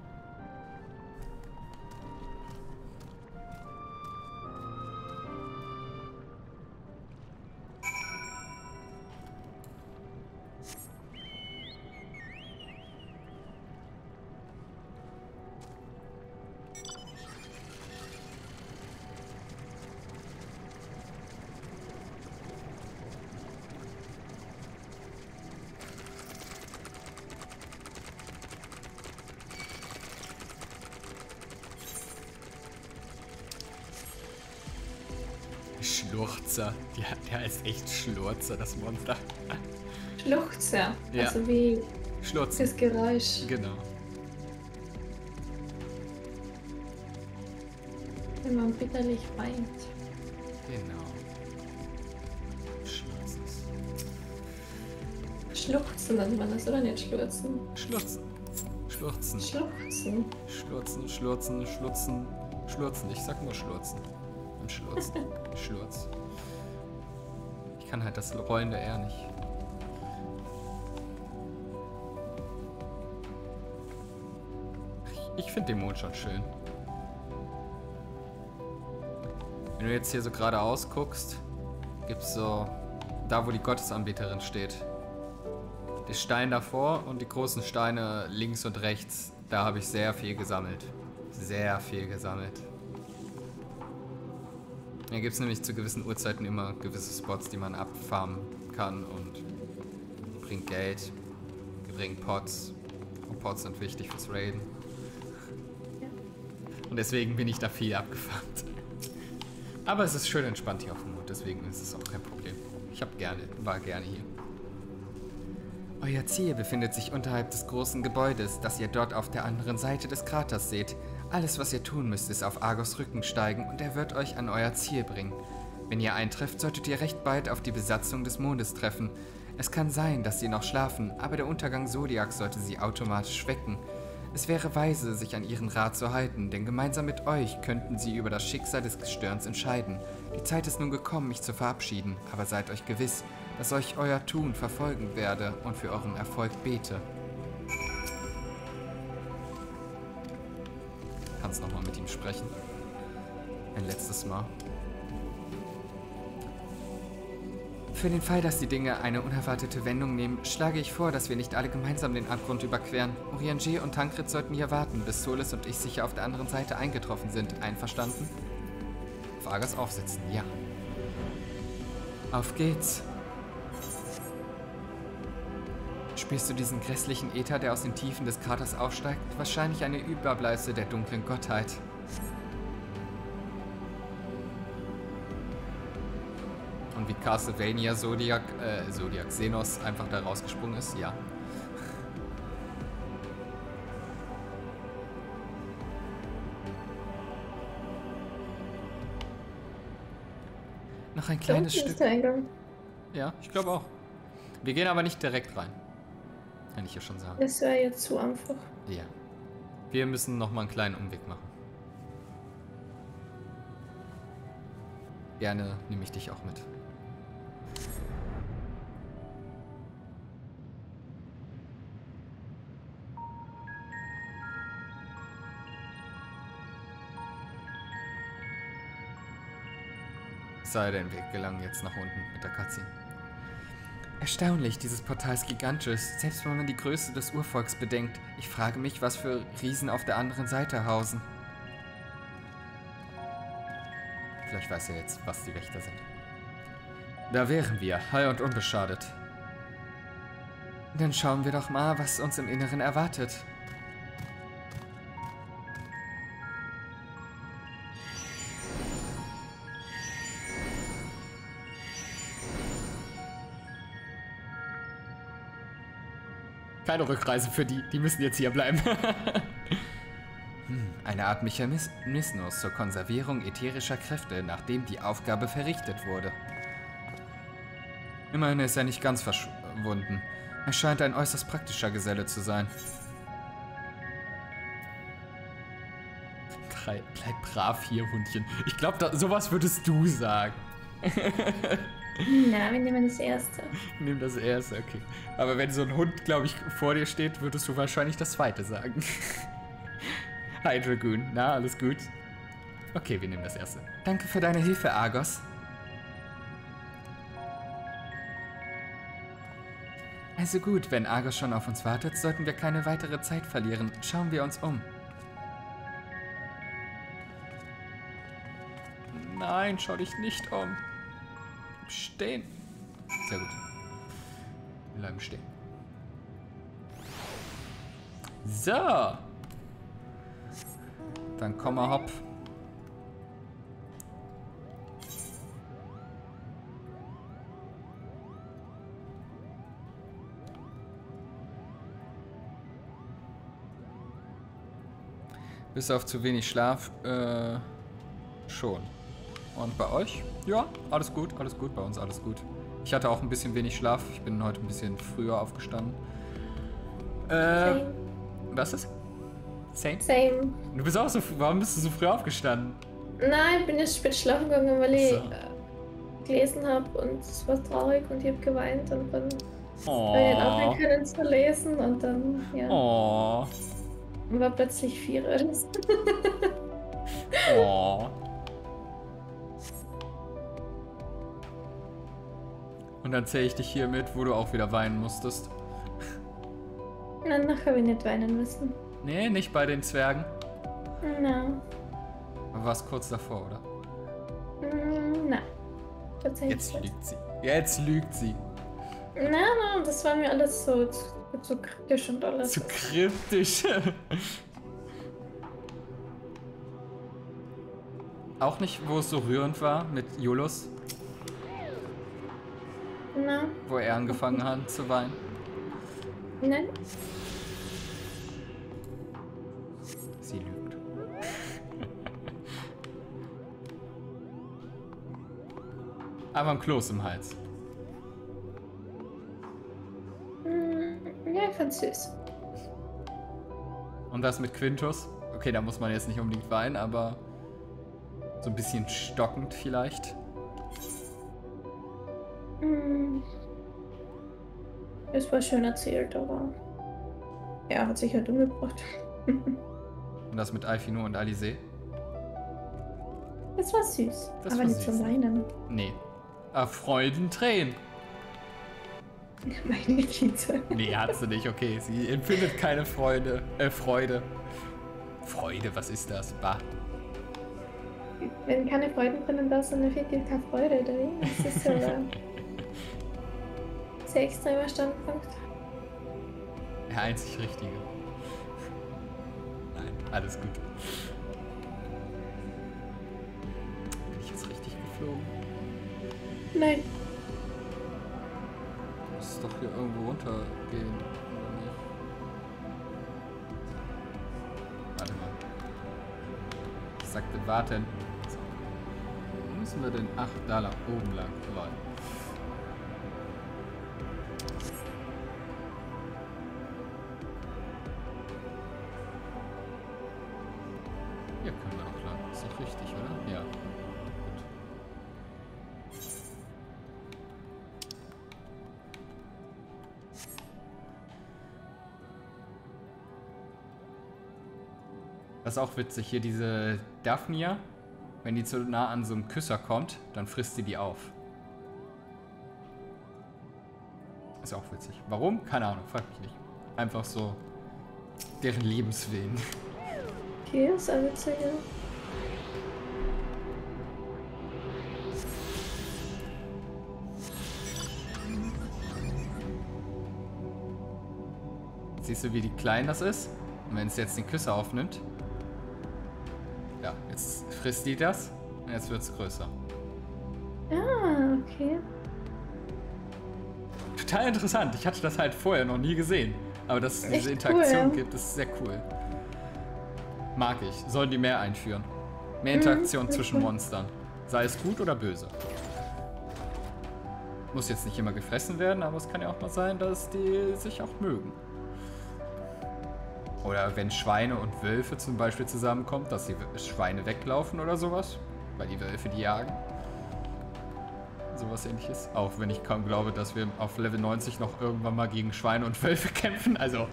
Schlurzer. Ja, der heißt echt Schlurzer, das Monster. Schluchzer. Ja. Also wie Schlurzen. das Geräusch, Genau. wenn man bitterlich weint. Genau. Schlurzen. Schluchzen nennt man das, oder nicht schlurzen? Schlurzen. Schlurzen. Schluchzen. Schlurzen, schlurzen, schlutzen, schlurzen. Ich sag nur schlurzen. Und schlurzen. Schlurz. Ich kann halt das rollende R nicht. Ich, ich finde den Mond schon schön. Wenn du jetzt hier so geradeaus guckst, gibt's so, da wo die Gottesanbeterin steht, der Stein davor und die großen Steine links und rechts, da habe ich sehr viel gesammelt. Sehr viel gesammelt. Hier gibt es nämlich zu gewissen Uhrzeiten immer gewisse Spots, die man abfarmen kann und bringt Geld, bringt Pots. Und Pots sind wichtig fürs Raiden. Und deswegen bin ich da viel abgefarmt. Aber es ist schön entspannt hier auf dem Mond, deswegen ist es auch kein Problem. Ich hab gerne, war gerne hier. Euer Ziel befindet sich unterhalb des großen Gebäudes, das ihr dort auf der anderen Seite des Kraters seht. Alles, was ihr tun müsst, ist auf Argos Rücken steigen und er wird euch an euer Ziel bringen. Wenn ihr eintrefft, solltet ihr recht bald auf die Besatzung des Mondes treffen. Es kann sein, dass sie noch schlafen, aber der Untergang Zodiacs sollte sie automatisch wecken. Es wäre weise, sich an ihren Rat zu halten, denn gemeinsam mit euch könnten sie über das Schicksal des Gestirns entscheiden. Die Zeit ist nun gekommen, mich zu verabschieden, aber seid euch gewiss, dass euch euer Tun verfolgen werde und für euren Erfolg bete. Kannst nochmal mit ihm sprechen. Ein letztes Mal. Für den Fall, dass die Dinge eine unerwartete Wendung nehmen, schlage ich vor, dass wir nicht alle gemeinsam den Abgrund überqueren. Urianger und Tancred sollten hier warten, bis Solis und ich sicher auf der anderen Seite eingetroffen sind. Einverstanden? Auf Argos aufsitzen, ja. Auf geht's. Spürst du diesen grässlichen Äther, der aus den Tiefen des Kraters aufsteigt? Wahrscheinlich eine Überbleibsel der dunklen Gottheit. Und wie Castlevania Zodiac, äh, Zodiac Xenos einfach da rausgesprungen ist? Ja. Noch ein kleines Da unten Stück. ist der Eingang. Ja, ich glaube auch. Wir gehen aber nicht direkt rein. Kann ich ja schon sagen. Das wäre jetzt zu einfach. Ja. Wir müssen noch mal einen kleinen Umweg machen. Gerne nehme ich dich auch mit. Sei denn, wir gelangen jetzt nach unten mit der Cutscene. Erstaunlich, dieses Portal ist gigantisch, selbst wenn man die Größe des Urvolks bedenkt. Ich frage mich, was für Riesen auf der anderen Seite hausen. Vielleicht weiß er jetzt, was die Wächter sind. Da wären wir, heil und unbeschadet. Dann schauen wir doch mal, was uns im Inneren erwartet. Keine Rückreise für die, die müssen jetzt hier bleiben. hm, eine Art Mechanismus zur Konservierung ätherischer Kräfte, nachdem die Aufgabe verrichtet wurde. Immerhin ist er nicht ganz verschwunden. Er scheint ein äußerst praktischer Geselle zu sein. Bleib brav hier, Hundchen. Ich glaube, sowas würdest du sagen. Na, wir nehmen das erste. Nimm das erste, okay. Aber wenn so ein Hund, glaube ich, vor dir steht, würdest du wahrscheinlich das zweite sagen. Hi, Dragoon. Na, alles gut? Okay, wir nehmen das erste. Danke für deine Hilfe, Argos. Also gut, wenn Argos schon auf uns wartet, sollten wir keine weitere Zeit verlieren. Schauen wir uns um. Nein, schau dich nicht um. Stehen. Sehr gut. Wir bleiben stehen. So. Dann komm mal hopp. Bis auf zu wenig Schlaf, äh, schon. Und bei euch? Ja, alles gut, alles gut, bei uns alles gut. Ich hatte auch ein bisschen wenig Schlaf. Ich bin heute ein bisschen früher aufgestanden. Äh, Same. Was ist? Same? Same. Du bist auch so, warum bist du so früh aufgestanden? Nein, ich bin jetzt spät schlafen gegangen, weil ich So. äh, gelesen habe und es war traurig und ich habe geweint und dann Oh. habe ich nicht aufhören können zu lesen und dann, ja, Oh. war plötzlich vier oder so. Oh. Und dann zähle ich dich hier mit, wo du auch wieder weinen musstest. Nein, nachher habe ich nicht weinen müssen. Nee, nicht bei den Zwergen. Nein. Aber warst kurz davor, oder? Mm, Nein. Tatsächlich Jetzt nicht. lügt sie. Jetzt lügt sie. Nein, nein, das war mir alles so zu, zu kritisch und alles. Zu kryptisch. Auch nicht, wo es so rührend war mit Julius, Nein, wo er angefangen hat zu weinen. nein. Sie lügt. Aber ein Kloß im Hals. Mm, Ja, ich fand's süß. Und das mit Quintus? Okay, da muss man jetzt nicht unbedingt weinen, aber so ein bisschen stockend vielleicht. Mm. Es war schön erzählt, aber er hat sich halt umgebracht. Und das mit Alfino und Alizé? Es war süß, Das aber war nicht süß. zum Weinen. Nee. Ah, Freudentränen. Meine Güte. Nee, hat sie nicht, okay. Sie empfindet keine Freude. Äh, Freude. Freude, was ist das? Bah. Wenn keine Freuden drinnen da sind, dann fehlt dir keine Freude, oder wie? Das ist so ein sehr extremer Standpunkt. Der einzig Richtige. Nein, alles gut. Bin ich jetzt richtig geflogen? Nein. Du musst doch hier irgendwo runtergehen, oder nicht? Warte mal. Ich sagte warten. So. Wo müssen wir denn? Ach, da lang, oben lang. Lol. Hier können wir auch lang. Ist doch richtig, oder? Ja. Gut. Das ist auch witzig. Hier diese Daphnia, wenn die zu nah an so einem Küsser kommt, dann frisst sie die auf. Ist auch witzig. Warum? Keine Ahnung, frag mich nicht. Einfach so deren Lebenswillen. Okay, ist eine witzig, ja. Siehst du, wie die klein das ist? Und wenn es jetzt den Küsser aufnimmt, ja, jetzt frisst die das und jetzt wird es größer. Ah, okay. Total interessant. Ich hatte das halt vorher noch nie gesehen. Aber dass es diese Echt Interaktion cool. gibt, ist sehr cool. Mag ich. Sollen die mehr einführen. Mehr Interaktion Mhm, zwischen cool. Monstern. Sei es gut oder böse. Muss jetzt nicht immer gefressen werden, aber es kann ja auch mal sein, dass die sich auch mögen. Oder wenn Schweine und Wölfe zum Beispiel zusammenkommen, dass die Schweine weglaufen oder sowas. Weil die Wölfe die jagen. Sowas ähnliches. Auch wenn ich kaum glaube, dass wir auf Level neunzig noch irgendwann mal gegen Schweine und Wölfe kämpfen. Also.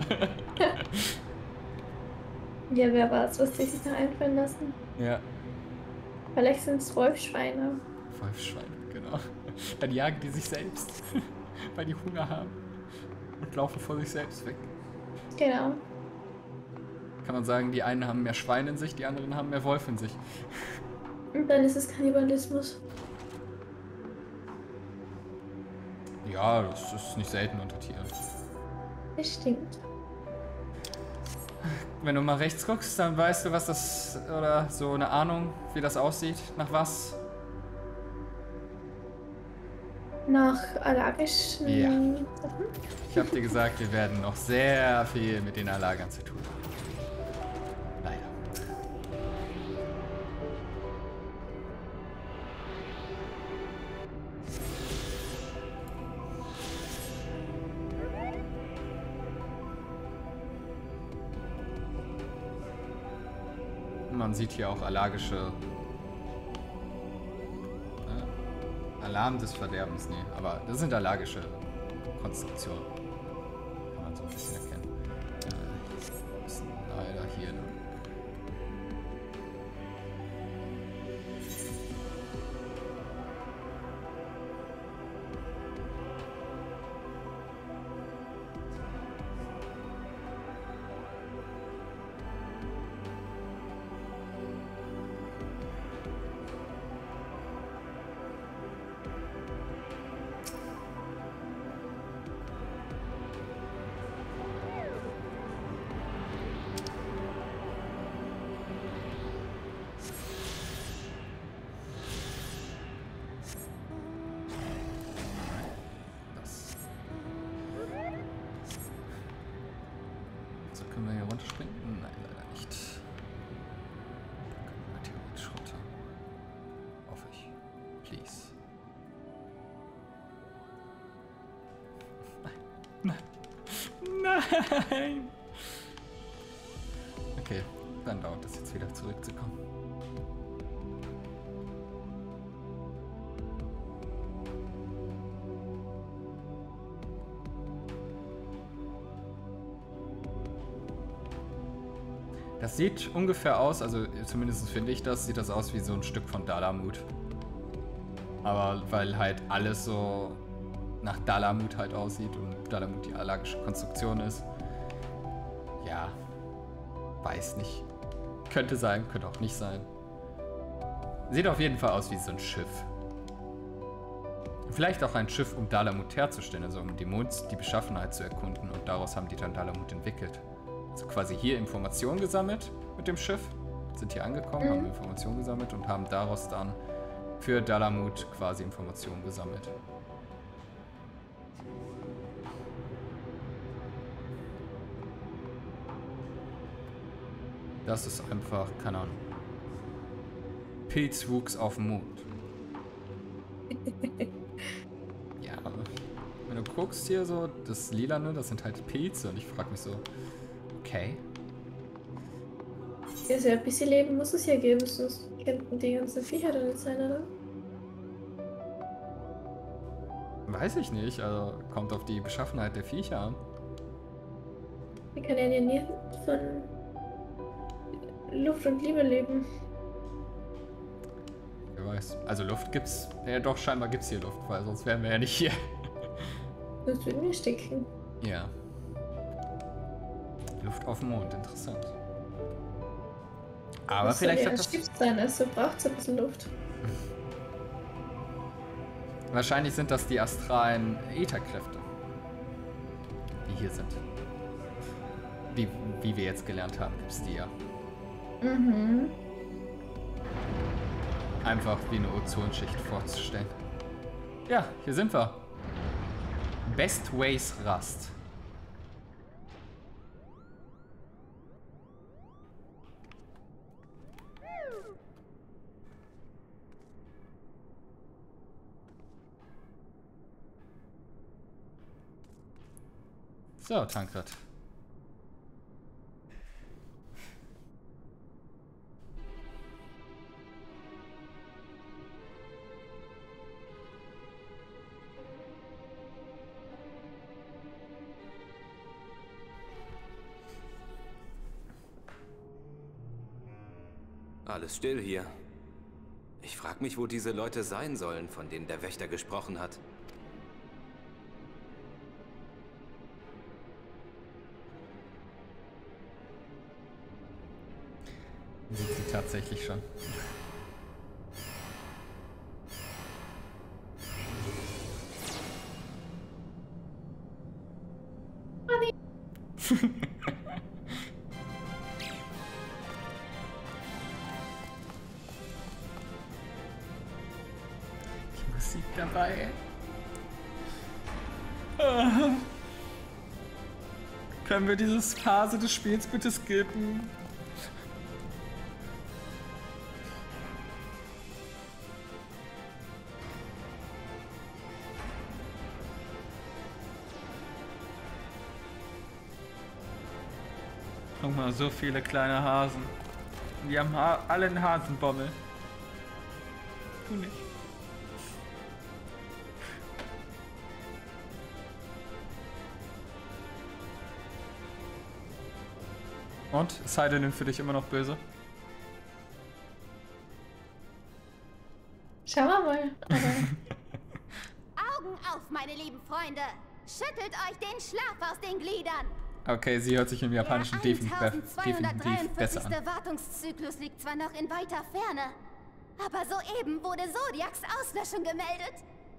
Ja, wer weiß, was die sich da einfallen lassen. Ja. Vielleicht sind es Wolfschweine. Wolfsschweine, genau. Dann jagen die sich selbst. Weil die Hunger haben. Und laufen vor sich selbst weg. Genau. Kann man sagen, die einen haben mehr Schweine in sich, die anderen haben mehr Wolf in sich. Und dann ist es Kannibalismus. Ja, das ist nicht selten unter Tieren. Das stimmt. Wenn du mal rechts guckst, dann weißt du, was das, oder so eine Ahnung, wie das aussieht. Nach was? Nach allergischen Ja. Sachen. Ich hab dir gesagt, wir werden noch sehr viel mit den Allagern zu tun haben. Leider. Man sieht hier auch allergische äh, Alarm des Verderbens, nee, aber das sind allergische Konstruktionen. Kann man so ein bisschen erkennen. Äh, ist leider hier, ne? Das. So, können wir hier runterspringen? Nein, leider nicht. Können wir theoretisch runter. Hoffe ich. Please. Nein. Nein. Nein. Okay, dann dauert es jetzt wieder zurückzukommen. Das sieht ungefähr aus, also zumindest finde ich das, sieht das aus wie so ein Stück von Dalamut. Aber weil halt alles so nach Dalamut halt aussieht und Dalamut die allergische Konstruktion ist. Ja, weiß nicht. Könnte sein, könnte auch nicht sein. Sieht auf jeden Fall aus wie so ein Schiff. Vielleicht auch ein Schiff, um Dalamut herzustellen, also um die Mond, die Beschaffenheit zu erkunden. Und daraus haben die dann Dalamut entwickelt. Also quasi hier Informationen gesammelt mit dem Schiff, sind hier angekommen, mhm. haben Informationen gesammelt und haben daraus dann für Dalamut quasi Informationen gesammelt. Das ist einfach, keine Ahnung. Pilzwuchs auf dem Mond. Ja, wenn du guckst hier so, das Lilane, das sind halt Pilze und ich frage mich so, okay. Ja, so ein bisschen Leben muss es ja geben, sonst könnten die ganzen Viecher da nicht sein, oder? Weiß ich nicht, also kommt auf die Beschaffenheit der Viecher an. Wir können ja nie von Luft und Liebe leben. Wer weiß. Also Luft gibt's. Ja doch, scheinbar gibt's hier Luft, weil sonst wären wir ja nicht hier. Das würden wir stecken. Ja. Luft auf dem Mond, interessant. Aber das vielleicht soll ja hat ein das... Schiff sein, also braucht es ein bisschen Luft. Wahrscheinlich sind das die astralen Ätherkräfte, die hier sind. Die, wie wir jetzt gelernt haben, gibt's die ja. Mhm. Einfach wie eine Ozonschicht vorzustellen. Ja, hier sind wir. Best Ways Rast. So, Tankred. Alles still hier. Ich frag mich, wo diese Leute sein sollen, von denen der Wächter gesprochen hat. Sind sie tatsächlich schon. Die Musik dabei. Ah. Können wir dieses Phase des Spiels bitte skippen? Guck mal, so viele kleine Hasen. Die haben ha alle einen Hasenbommel. Du nicht. Und? Ist Heidelin für dich immer noch böse? Schauen wir mal. Augen auf, meine lieben Freunde! Schüttelt euch den Schlaf aus den Gliedern! Okay, sie hört sich im Japanischen Der definitiv, definitiv besser an. Der Wartungszyklus liegt zwar noch in weiter Ferne, aber soeben wurde Zodiacs Auslöschung gemeldet.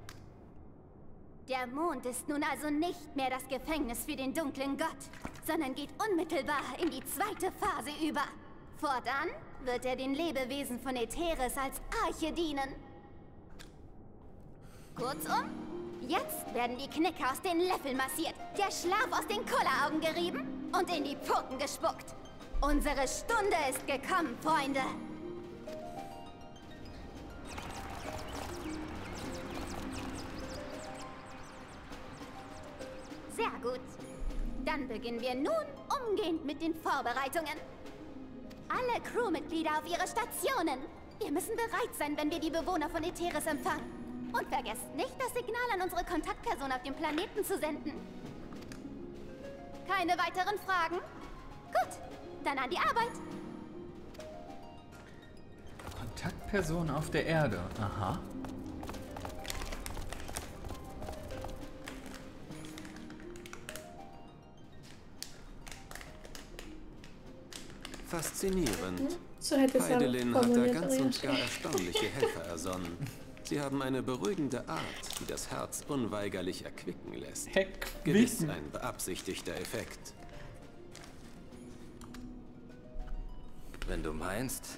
Der Mond ist nun also nicht mehr das Gefängnis für den dunklen Gott, sondern geht unmittelbar in die zweite Phase über. Fortan wird er den Lebewesen von Etheris als Arche dienen. Kurzum, jetzt werden die Knicke aus den Löffeln massiert, der Schlaf aus den Kulleraugen gerieben und in die Pfoten gespuckt. Unsere Stunde ist gekommen, Freunde. Sehr gut. Dann beginnen wir nun umgehend mit den Vorbereitungen. Alle Crewmitglieder auf ihre Stationen. Wir müssen bereit sein, wenn wir die Bewohner von Etheris empfangen. Und vergesst nicht, das Signal an unsere Kontaktperson auf dem Planeten zu senden. Keine weiteren Fragen? Gut, dann an die Arbeit. Kontaktperson auf der Erde. Aha. Faszinierend. So hätte es Heidelin hat da formuliert, ganz aber und ja. gar erstaunliche Helfer ersonnen. Sie haben eine beruhigende Art, die das Herz unweigerlich erquicken lässt. Erquicken. Gewiss ein beabsichtigter Effekt. Wenn du meinst.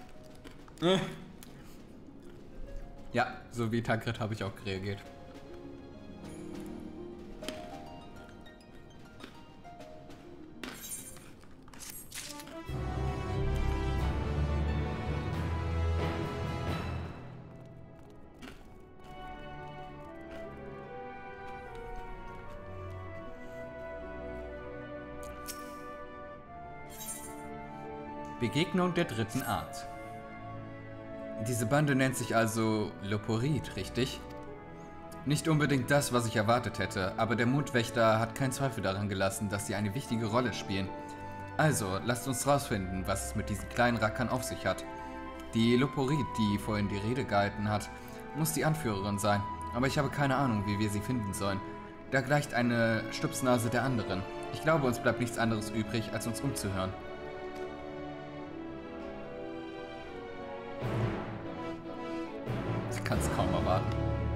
Ja, so wie Tankred habe ich auch reagiert. Begegnung der dritten Art. Diese Bande nennt sich also Loporid, richtig? Nicht unbedingt das, was ich erwartet hätte, aber der Mondwächter hat keinen Zweifel daran gelassen, dass sie eine wichtige Rolle spielen. Also, lasst uns rausfinden, was es mit diesen kleinen Rackern auf sich hat. Die Loporid, die vorhin die Rede gehalten hat, muss die Anführerin sein, aber ich habe keine Ahnung, wie wir sie finden sollen. Da gleicht eine Stupsnase der anderen. Ich glaube, uns bleibt nichts anderes übrig, als uns umzuhören. Ich kann es kaum erwarten.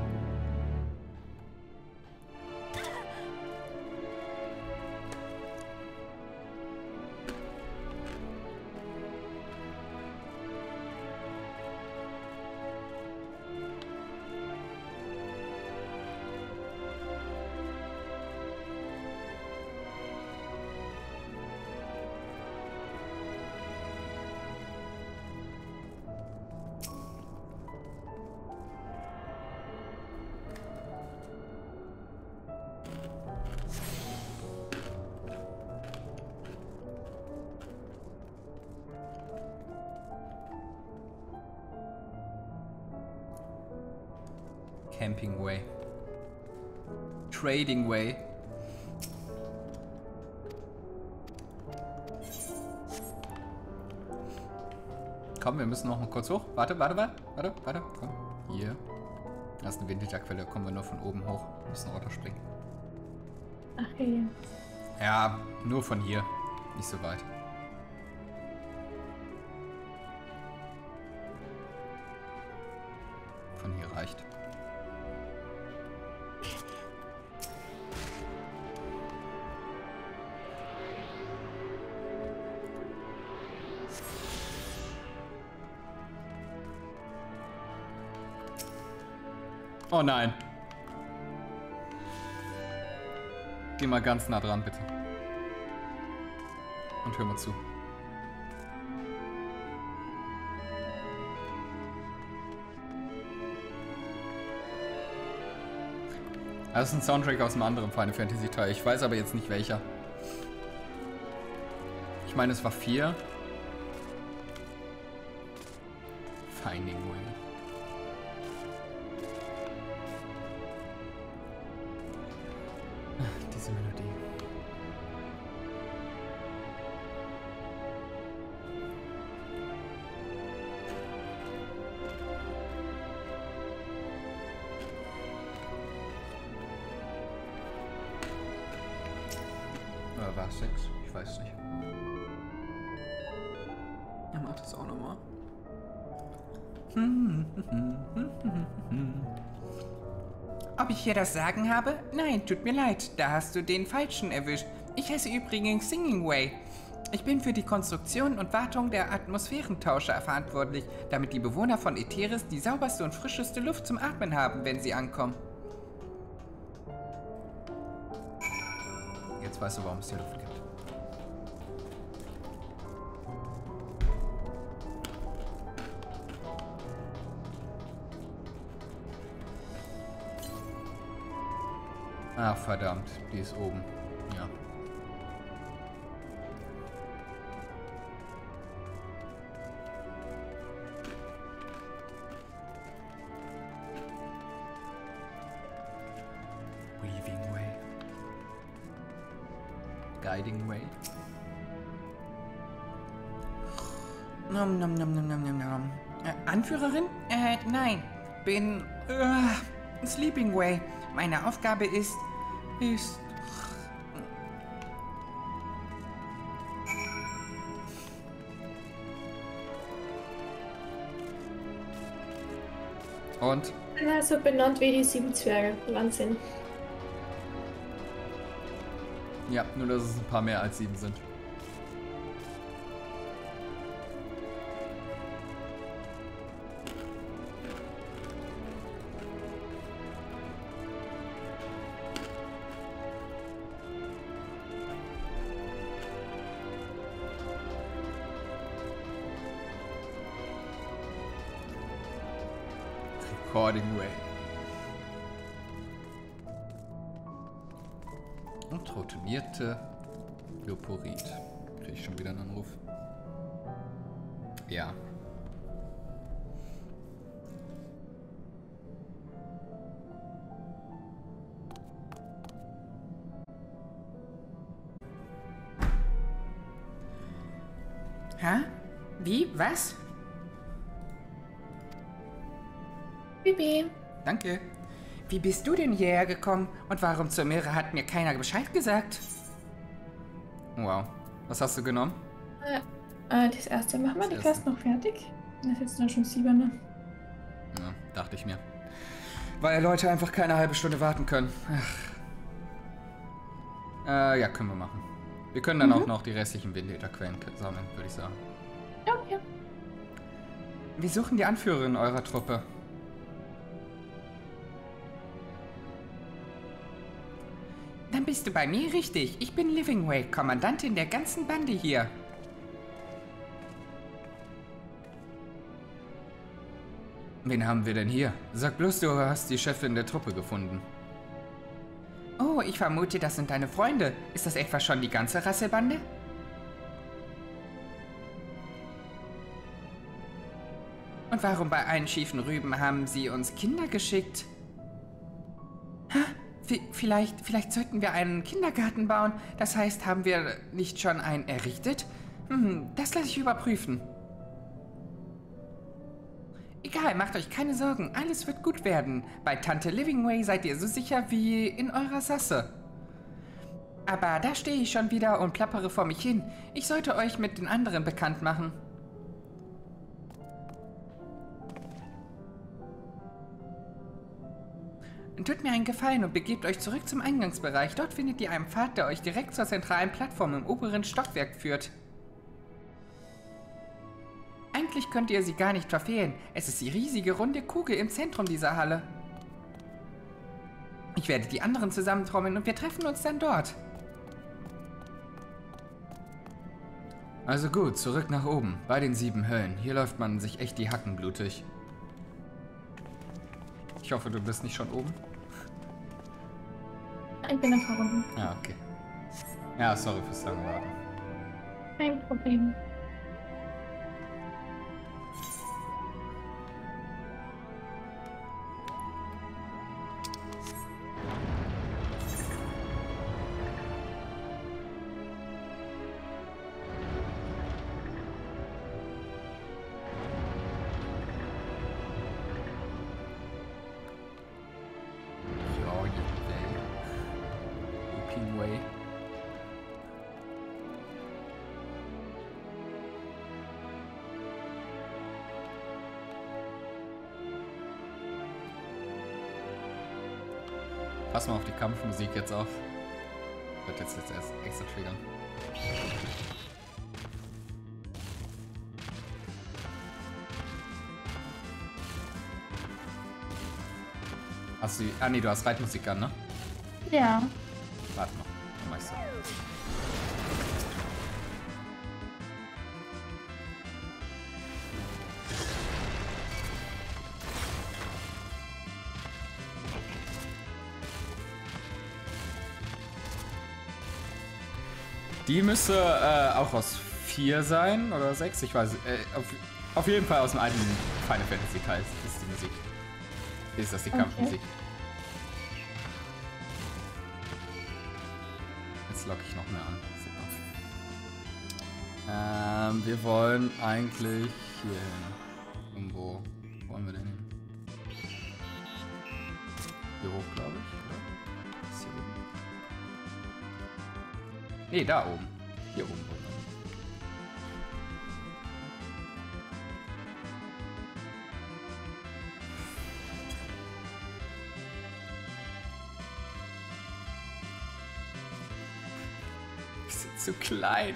Camping Way. Trading Way. Komm, wir müssen noch mal kurz hoch. Warte, warte, warte, warte, warte. Komm, hier. Da ist eine Vintage-Quelle, kommen wir nur von oben hoch. Wir müssen runterspringen. Ach okay. Ja, nur von hier. Nicht so weit. Von hier reicht. Oh nein. Geh mal ganz nah dran, bitte. Und hör mal zu. Das ist ein Soundtrack aus einem anderen Final Fantasy Teil. Ich weiß aber jetzt nicht welcher. Ich meine, es war vier. Finding Way. Diese Melodie. Oder war es sechs? Ich weiß es nicht. Er macht das auch nochmal. Ob ich hier das Sagen habe? Nein, tut mir leid, da hast du den Falschen erwischt. Ich heiße übrigens Singing Way. Ich bin für die Konstruktion und Wartung der Atmosphärentauscher verantwortlich, damit die Bewohner von Eteris die sauberste und frischeste Luft zum Atmen haben, wenn sie ankommen. Jetzt weißt du, warum es hier Luft gibt. Ach, verdammt, die ist oben. Ja. Weaving Way. Guiding Way. Nom nom nom nom nom nom nom. Äh, Anführerin? Äh, nein. Bin... Äh, Sleeping Way. Meine Aufgabe ist... ist... Und? Also benannt wie die sieben Zwerge. Wahnsinn. Ja, nur dass es ein paar mehr als sieben sind. Recording Way. Und rotonierte Bioporit. Kriege ich schon wieder einen Anruf? Ja. Hä? Wie? Was? Bibi. Danke. Wie bist du denn hierher gekommen? Und warum zur Mirre hat mir keiner Bescheid gesagt? Wow. Was hast du genommen? Äh, äh, das erste machen wir, Das die Quest noch fertig. Das ist jetzt dann schon sieben, ne? Ja, dachte ich mir. Weil Leute einfach keine halbe Stunde warten können. Ach. Äh, ja, können wir machen. Wir können dann Mhm. auch noch die restlichen Windlederquellen sammeln, würde ich sagen. Ja, ja. Wir suchen die Anführerin eurer Truppe. Dann bist du bei mir richtig. Ich bin Livingway, Kommandantin der ganzen Bande hier. Wen haben wir denn hier? Sag bloß, du hast die Chefin der Truppe gefunden. Oh, ich vermute, das sind deine Freunde. Ist das etwa schon die ganze Rasselbande? Und warum bei allen schiefen Rüben haben sie uns Kinder geschickt? Ha, v- vielleicht, vielleicht sollten wir einen Kindergarten bauen. Das heißt, haben wir nicht schon einen errichtet? Hm, das lasse ich überprüfen. Egal, macht euch keine Sorgen. Alles wird gut werden. Bei Tante Livingway seid ihr so sicher wie in eurer Sasse. Aber da stehe ich schon wieder und plappere vor mich hin. Ich sollte euch mit den anderen bekannt machen. Tut mir einen Gefallen und begebt euch zurück zum Eingangsbereich. Dort findet ihr einen Pfad, der euch direkt zur zentralen Plattform im oberen Stockwerk führt. Eigentlich könnt ihr sie gar nicht verfehlen. Es ist die riesige runde Kugel im Zentrum dieser Halle. Ich werde die anderen zusammentrommeln und wir treffen uns dann dort. Also gut, zurück nach oben, bei den sieben Höllen. Hier läuft man sich echt die Hacken blutig. Ich hoffe, du bist nicht schon oben. Ich bin einfach unten. Ja, okay. Ja, sorry fürs lange Warten. Kein Problem. Way. Pass mal auf die Kampfmusik jetzt auf. Wird jetzt, jetzt erst extra triggern. Hast du. Ah nee, du hast Reitmusik an, ne? Ja. Warte noch. Dann mach ich's so. Die müsste äh, auch aus vier sein oder sechs, ich weiß. Äh, auf, auf jeden Fall aus dem alten Final Fantasy Teil ist die Musik. Ist das die Okay. Kampfmusik? Jetzt locke ich noch mehr an. Super. Ähm, wir wollen eigentlich hier hin. Irgendwo. Wo wollen wir denn hin? Hier hoch, glaube ich. Oder? Ist hier oben? Nee, da oben. Hier oben. Zu klein.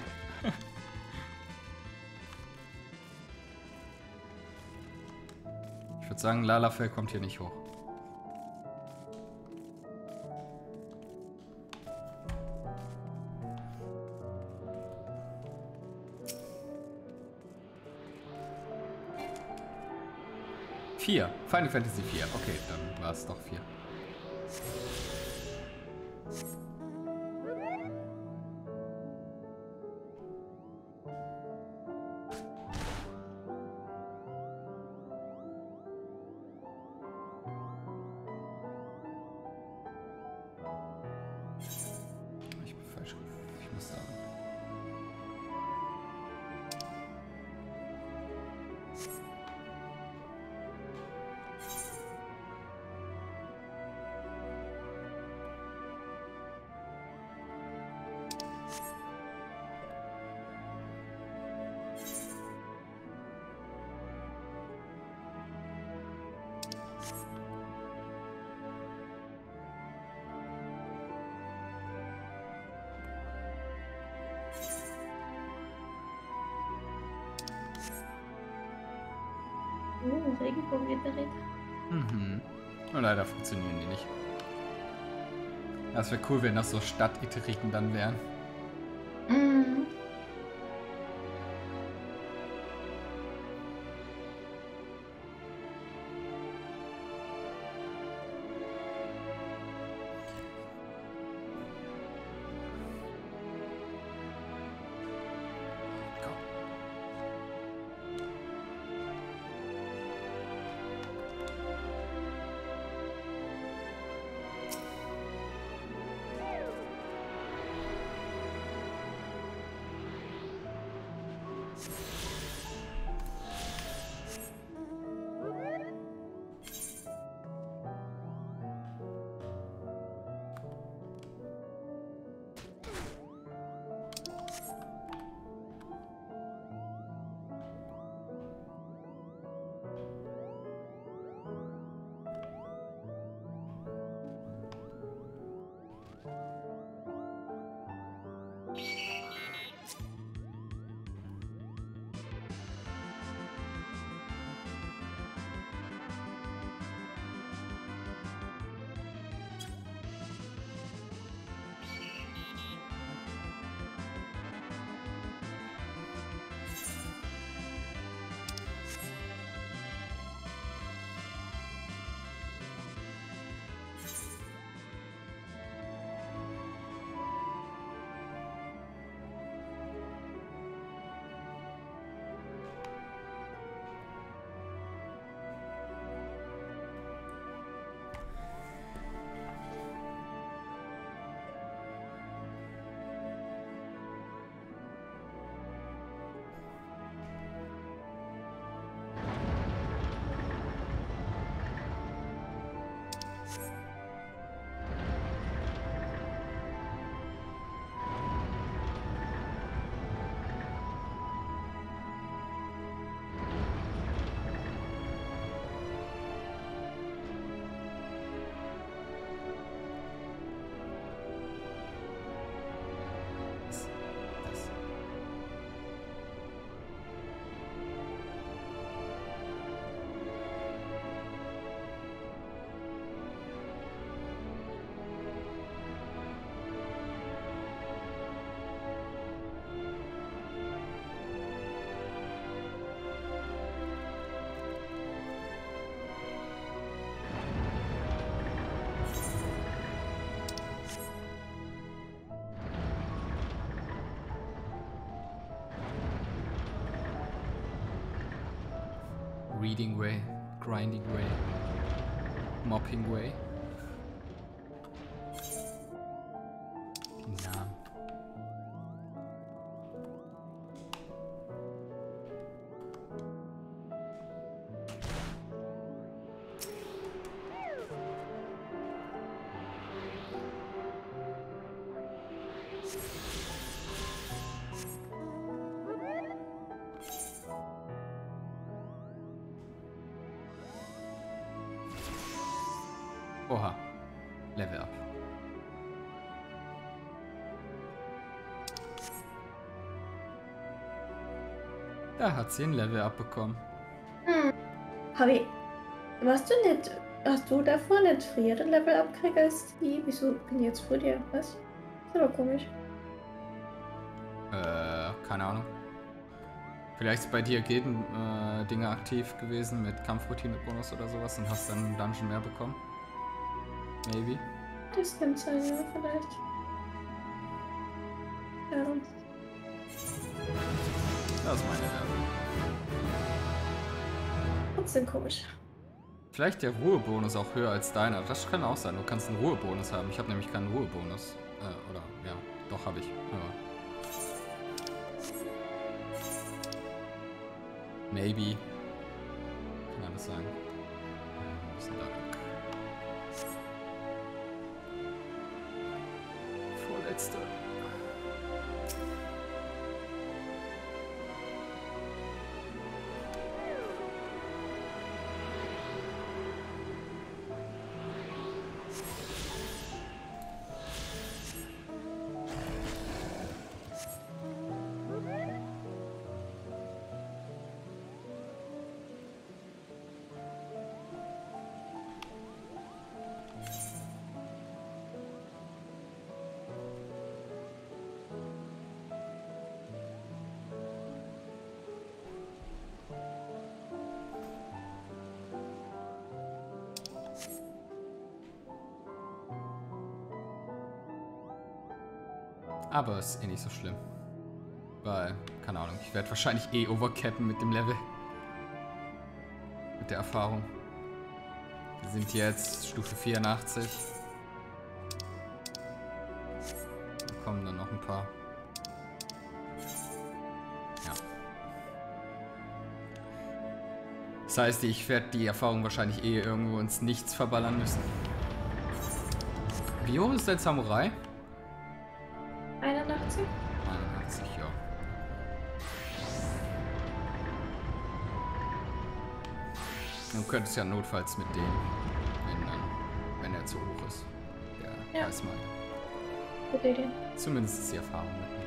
Ich würde sagen, Lalafell kommt hier nicht hoch. Vier. Final Fantasy vier. Okay, dann war es doch vier. Ich bin falsch. Ich muss sagen. Oh, Regenbogengerät. Mhm. Nur leider funktionieren die nicht. Das wäre cool, wenn das so Stadt-Iteriken dann wären. Mhm. Reading Way, Grinding Way, Mopping Way. Die Namen. Oha. Level up. Da hat sie ein Level abbekommen. Hm. Hab ich. Warst du nicht. Hast du davor nicht früher ein Level abgekriegt als ich? Wieso bin ich jetzt vor dir? Was? Das ist aber komisch. Äh, keine Ahnung. Vielleicht ist bei dir jeden äh, Dinge aktiv gewesen mit Kampfroutine-Bonus oder sowas und hast dann einen Dungeon mehr bekommen. Maybe. Das kann sein, ja, vielleicht. Ja. Das ist meine Werbung. Trotzdem komisch. Vielleicht der Ruhebonus auch höher als deiner. Das kann auch sein. Du kannst einen Ruhebonus haben. Ich habe nämlich keinen Ruhebonus. Äh, oder, ja, doch habe ich. Aber maybe. Kann alles sein. Ein bisschen da. Vorletzte. Aber ist eh nicht so schlimm. Weil, keine Ahnung, ich werde wahrscheinlich eh overcappen mit dem Level. Mit der Erfahrung. Wir sind jetzt Stufe vierundachtzig. Da kommen dann noch ein paar. Ja. Das heißt, ich werde die Erfahrung wahrscheinlich eh irgendwo ins Nichts verballern müssen. Wie hoch ist dein Samurai? einundachtzig? einundachtzig, ja. Du könntest ja notfalls mit dem, wenn, dann, wenn er zu hoch ist. Der Ja. weiß mal. Gute Idee. Zumindest ist die Erfahrung mit mir.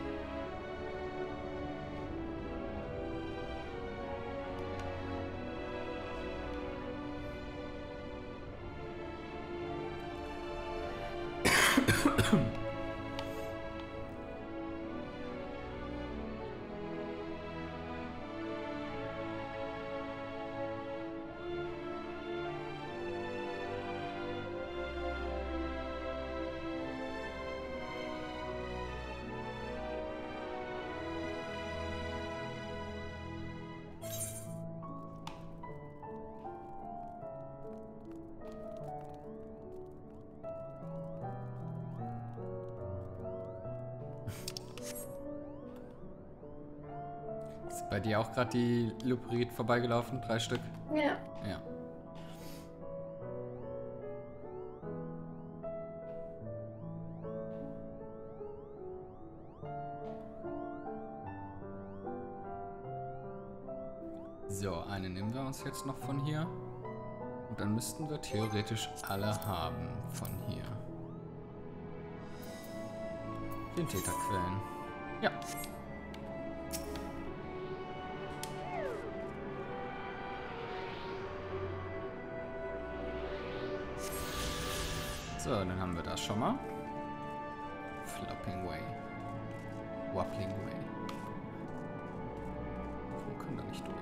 Ist bei dir auch gerade die Luperit vorbeigelaufen? Drei Stück? Ja. Ja. So, eine nehmen wir uns jetzt noch von hier. Und dann müssten wir theoretisch alle haben von hier. Den Täterquellen. Ja. So, dann haben wir das schon mal. Flopping Way. Wobbling Way. Wir können da nicht durch.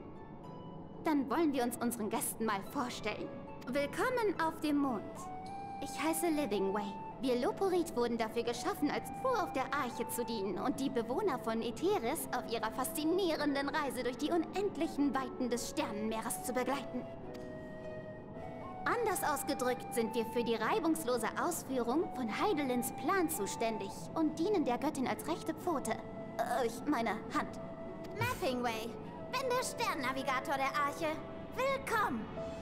Dann wollen wir uns unseren Gästen mal vorstellen. Willkommen auf dem Mond. Ich heiße Livingway. Wir Loporit wurden dafür geschaffen, als Crew auf der Arche zu dienen und die Bewohner von Eteris auf ihrer faszinierenden Reise durch die unendlichen Weiten des Sternenmeeres zu begleiten. Anders ausgedrückt sind wir für die reibungslose Ausführung von Heidelins Plan zuständig und dienen der Göttin als rechte Pfote. Äh, ich meine Hand. Mappingway, bin der Sternnavigator der Arche. Willkommen!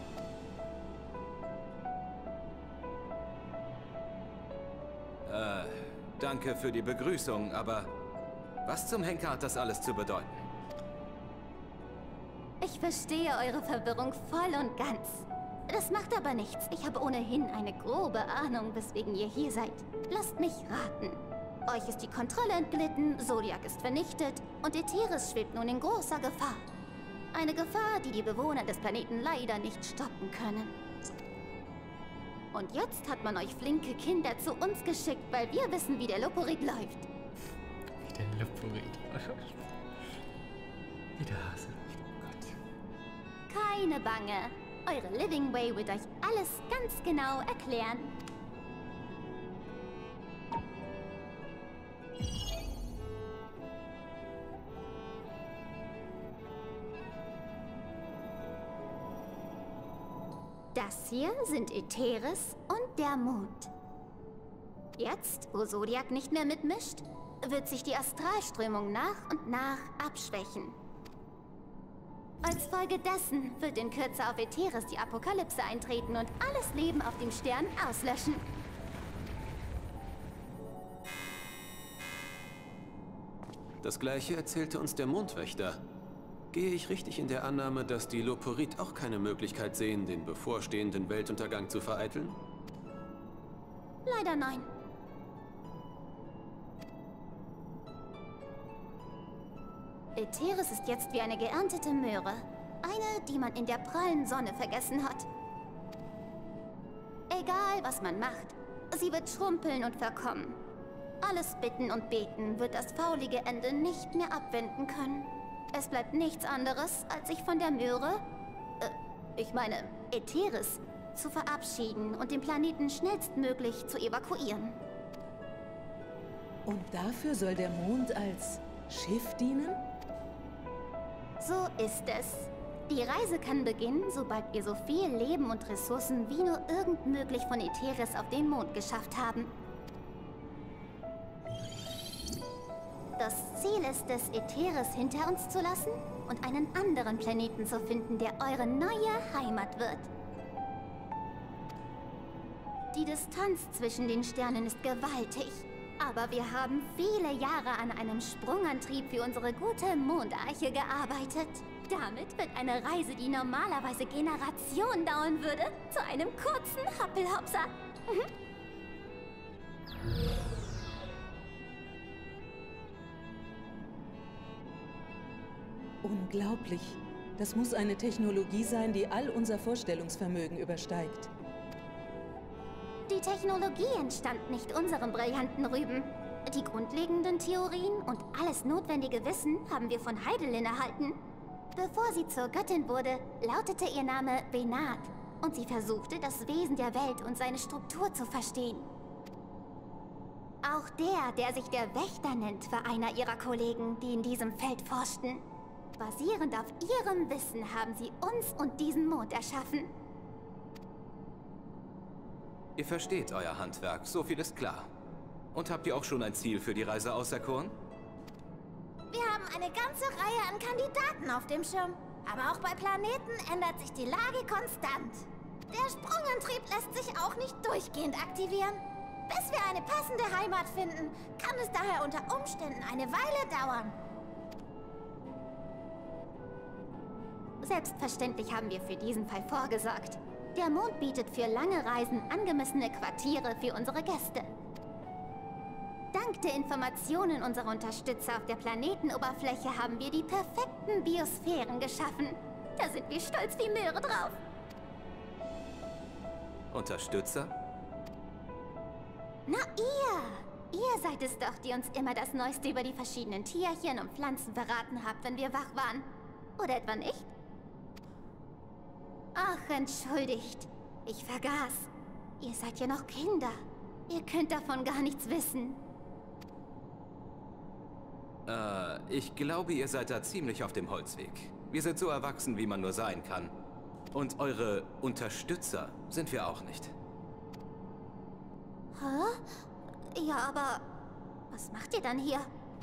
Äh, danke für die Begrüßung, aber was zum Henker hat das alles zu bedeuten? Ich verstehe eure Verwirrung voll und ganz. Das macht aber nichts. Ich habe ohnehin eine grobe Ahnung, weswegen ihr hier seid. Lasst mich raten. Euch ist die Kontrolle entglitten, Zodiac ist vernichtet und Eteris schwebt nun in großer Gefahr. Eine Gefahr, die die Bewohner des Planeten leider nicht stoppen können. Und jetzt hat man euch flinke Kinder zu uns geschickt, weil wir wissen, wie der Loporit läuft. Wie der Loporit. Wie der Hase. Oh Gott. Keine Bange. Eure Livingway wird euch alles ganz genau erklären. Das hier sind Eteris und der Mond. Jetzt, wo Zodiac nicht mehr mitmischt, wird sich die Astralströmung nach und nach abschwächen. Als Folge dessen wird in Kürze auf Eteris die Apokalypse eintreten und alles Leben auf dem Stern auslöschen. Das Gleiche erzählte uns der Mondwächter. Gehe ich richtig in der Annahme, dass die Loporit auch keine Möglichkeit sehen, den bevorstehenden Weltuntergang zu vereiteln? Leider nein. Eteris ist jetzt wie eine geerntete Möhre. Eine, die man in der prallen Sonne vergessen hat. Egal, was man macht, sie wird schrumpeln und verkommen. Alles Bitten und Beten wird das faulige Ende nicht mehr abwenden können. Es bleibt nichts anderes, als sich von der Möhre, äh, ich meine, Eteris, zu verabschieden und den Planeten schnellstmöglich zu evakuieren. Und dafür soll der Mond als Schiff dienen? So ist es. Die Reise kann beginnen, sobald wir so viel Leben und Ressourcen wie nur irgend möglich von Eteris auf den Mond geschafft haben. Das Ziel ist es, Eteris hinter uns zu lassen und einen anderen Planeten zu finden, der eure neue Heimat wird. Die Distanz zwischen den Sternen ist gewaltig, aber wir haben viele Jahre an einem Sprungantrieb für unsere gute Mondarche gearbeitet. Damit wird eine Reise, die normalerweise Generationen dauern würde, zu einem kurzen Happelhopser. Unglaublich. Das muss eine Technologie sein, die all unser Vorstellungsvermögen übersteigt. Die Technologie entstand nicht unserem brillanten Rüben. Die grundlegenden Theorien und alles notwendige Wissen haben wir von Heidelin erhalten. Bevor sie zur Göttin wurde, lautete ihr Name Benat und sie versuchte, das Wesen der Welt und seine Struktur zu verstehen. Auch der, der sich der Wächter nennt, war einer ihrer Kollegen, die in diesem Feld forschten. Basierend auf ihrem Wissen haben sie uns und diesen Mond erschaffen. Ihr versteht euer Handwerk, so viel ist klar. Und habt ihr auch schon ein Ziel für die Reise auserkoren? Wir haben eine ganze Reihe an Kandidaten auf dem Schirm. Aber auch bei Planeten ändert sich die Lage konstant. Der Sprungantrieb lässt sich auch nicht durchgehend aktivieren. Bis wir eine passende Heimat finden, kann es daher unter Umständen eine Weile dauern. Selbstverständlich haben wir für diesen Fall vorgesorgt. Der Mond bietet für lange Reisen angemessene Quartiere für unsere Gäste. Dank der Informationen unserer Unterstützer auf der Planetenoberfläche haben wir die perfekten Biosphären geschaffen. Da sind wir stolz wie Möhre drauf. Unterstützer? Na ihr! Ihr seid es doch, die uns immer das Neueste über die verschiedenen Tierchen und Pflanzen verraten habt, wenn wir wach waren. Oder etwa nicht? Ach, entschuldigt. Ich vergaß. Ihr seid ja noch Kinder. Ihr könnt davon gar nichts wissen. Äh, ich glaube, ihr seid da ziemlich auf dem Holzweg. Wir sind so erwachsen, wie man nur sein kann. Und eure Unterstützer sind wir auch nicht. Hä? Ja, aber was macht ihr dann hier?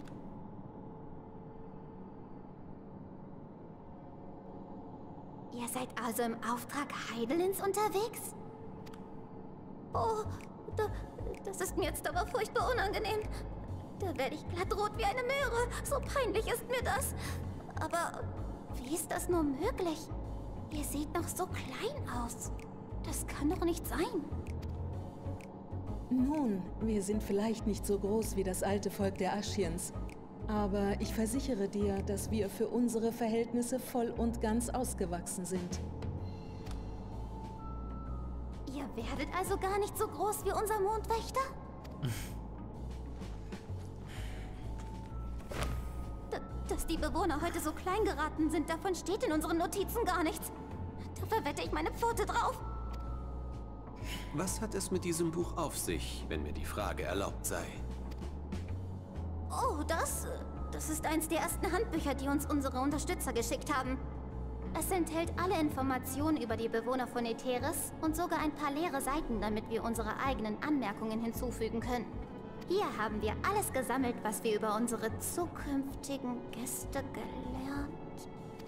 Ihr seid also im Auftrag Heidelins unterwegs? Oh, da, das ist mir jetzt aber furchtbar unangenehm. Da werde ich glattrot wie eine Möhre. So peinlich ist mir das. Aber wie ist das nur möglich? Ihr seht noch so klein aus. Das kann doch nicht sein. Nun, wir sind vielleicht nicht so groß wie das alte Volk der Ashians. Aber ich versichere dir, dass wir für unsere Verhältnisse voll und ganz ausgewachsen sind. Ihr werdet also gar nicht so groß wie unser Mondwächter? D- dass die Bewohner heute so klein geraten sind, davon steht in unseren Notizen gar nichts. Dafür wette ich meine Pfote drauf. Was hat es mit diesem Buch auf sich, wenn mir die Frage erlaubt sei? Oh, das... Das ist eins der ersten Handbücher, die uns unsere Unterstützer geschickt haben. Es enthält alle Informationen über die Bewohner von Eteris und sogar ein paar leere Seiten, damit wir unsere eigenen Anmerkungen hinzufügen können. Hier haben wir alles gesammelt, was wir über unsere zukünftigen Gäste gelernt.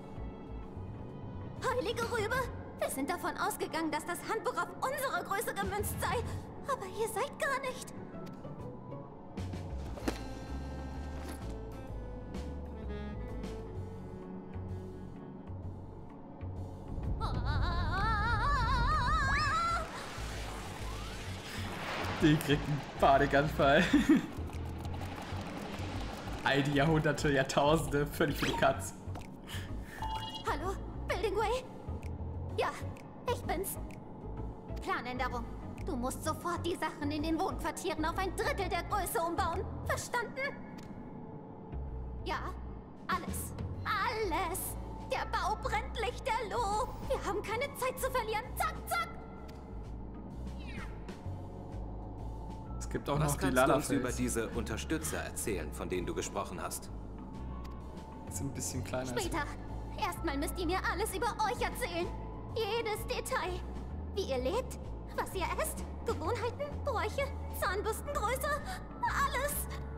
Heilige Rübe! Wir sind davon ausgegangen, dass das Handbuch auf unsere Größe gemünzt sei. Aber ihr seid gar nicht. Die kriegt einen Panikanfall. All die Jahrhunderte, Jahrtausende, völlig für die Katz. Hallo, Buildingway? Ja, ich bin's. Planänderung. Du musst sofort die Sachen in den Wohnquartieren auf ein Drittel der Größe umbauen. Verstanden? Ja, alles. Alles. Der Bau brennt lichterloh. Wir haben keine Zeit zu verlieren. Zack, zack. Es gibt auch Was noch die kannst du uns Lalafels. über diese Unterstützer erzählen, von denen du gesprochen hast? Sind ein bisschen kleiner als Später. Erstmal müsst ihr mir alles über euch erzählen. Jedes Detail. Wie ihr lebt, was ihr esst, Gewohnheiten, Bräuche, Zahnbürstengröße, alles.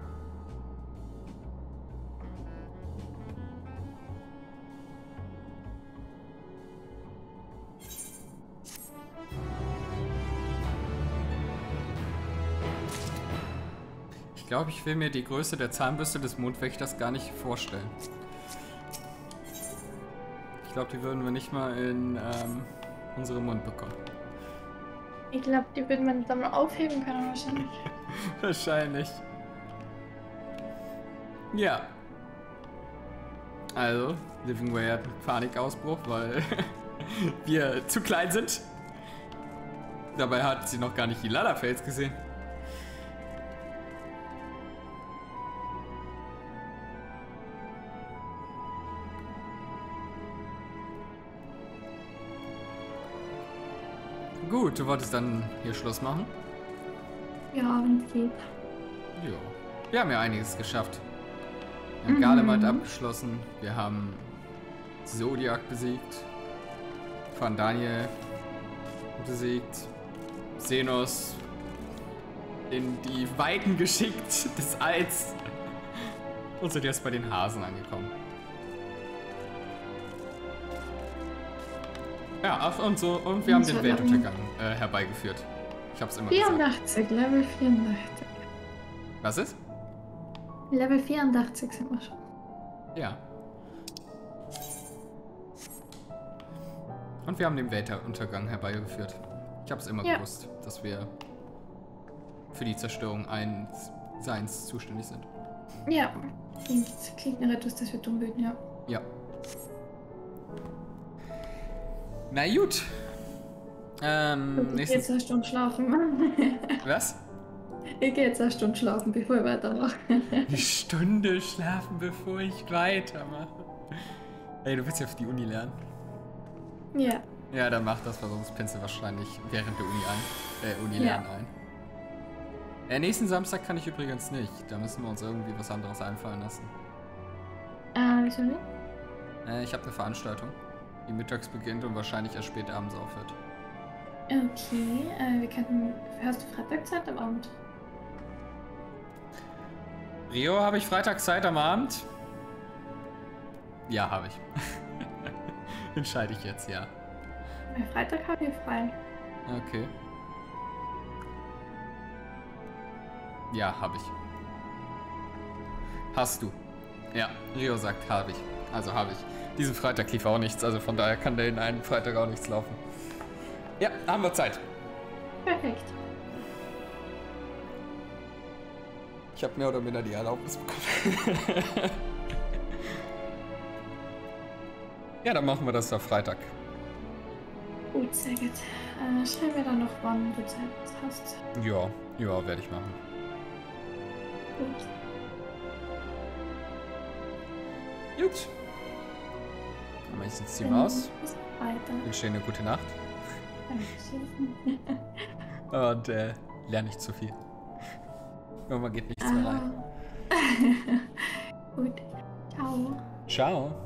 Ich glaube, ich will mir die Größe der Zahnbürste des Mondwächters gar nicht vorstellen. Ich glaube, die würden wir nicht mal in ähm, unseren Mund bekommen. Ich glaube, die würden man dann mal aufheben können wahrscheinlich. Wahrscheinlich. Ja. Also, Livingway hat einen Panikausbruch, weil wir zu klein sind. Dabei hat sie noch gar nicht die Lalafels gesehen. Gut, du wolltest dann hier Schluss machen? Ja, wenn es geht. Jo. Wir haben ja einiges geschafft. Wir haben Mhm. Garlemald abgeschlossen. Wir haben Zodiac besiegt. Van Daniel besiegt. Xenos in die Weiten geschickt des Alls. Und sind jetzt bei den Hasen angekommen. Ja, ach und so. Und wir haben den Weltuntergang äh, herbeigeführt. Ich hab's immer gesagt. vierundachtzig, Level vierundachtzig. Was ist? Level vierundachtzig sind wir schon. Ja. Und wir haben den Weltuntergang herbeigeführt. Ich hab's immer Ja. gewusst, dass wir für die Zerstörung eines Seins zuständig sind. Ja, klingt, klingt nach etwas, das wir tun würden, ja. Ja. Na gut. Ähm, Ich gehe jetzt nächstes... eine Stunde schlafen. Was? Ich gehe jetzt eine Stunde schlafen, bevor ich weitermache. Eine Stunde schlafen, bevor ich weitermache. Ey, du willst ja für die Uni lernen. Ja. Ja, dann mach das, weil sonst pinnst du wahrscheinlich während der Uni ein. Äh, Uni-Lernen Ja. ein. Äh, nächsten Samstag kann ich übrigens nicht. Da müssen wir uns irgendwie was anderes einfallen lassen. Äh, wieso nicht? Äh, ich habe eine Veranstaltung, die mittags beginnt und wahrscheinlich erst spät abends aufhört. Okay, äh, wir könnten. Hast du Freitag Zeit am Abend? Rio, habe ich Freitag Zeit am Abend? Ja, habe ich. Entscheide ich jetzt, ja. Bei Freitag haben wir frei. Okay. Ja, habe ich. Hast du. Ja, Rio sagt, habe ich. Also habe ich. Diesen Freitag lief auch nichts, also von daher kann der in einen Freitag auch nichts laufen. Ja, haben wir Zeit. Perfekt. Ich habe mehr oder minder die Erlaubnis bekommen. Ja, dann machen wir das am Freitag. Gut, sehr gut. Äh, schreib mir dann noch, wann du Zeit hast. Ja, ja, werde ich machen. Gut. Gut. Dann mache ich jetzt die Maus. Bis Freitag. Wünsche dir eine gute Nacht. Dankeschön. Und äh, lerne nicht zu viel. Irgendwann geht nichts mehr rein. Gut. Ciao. Ciao.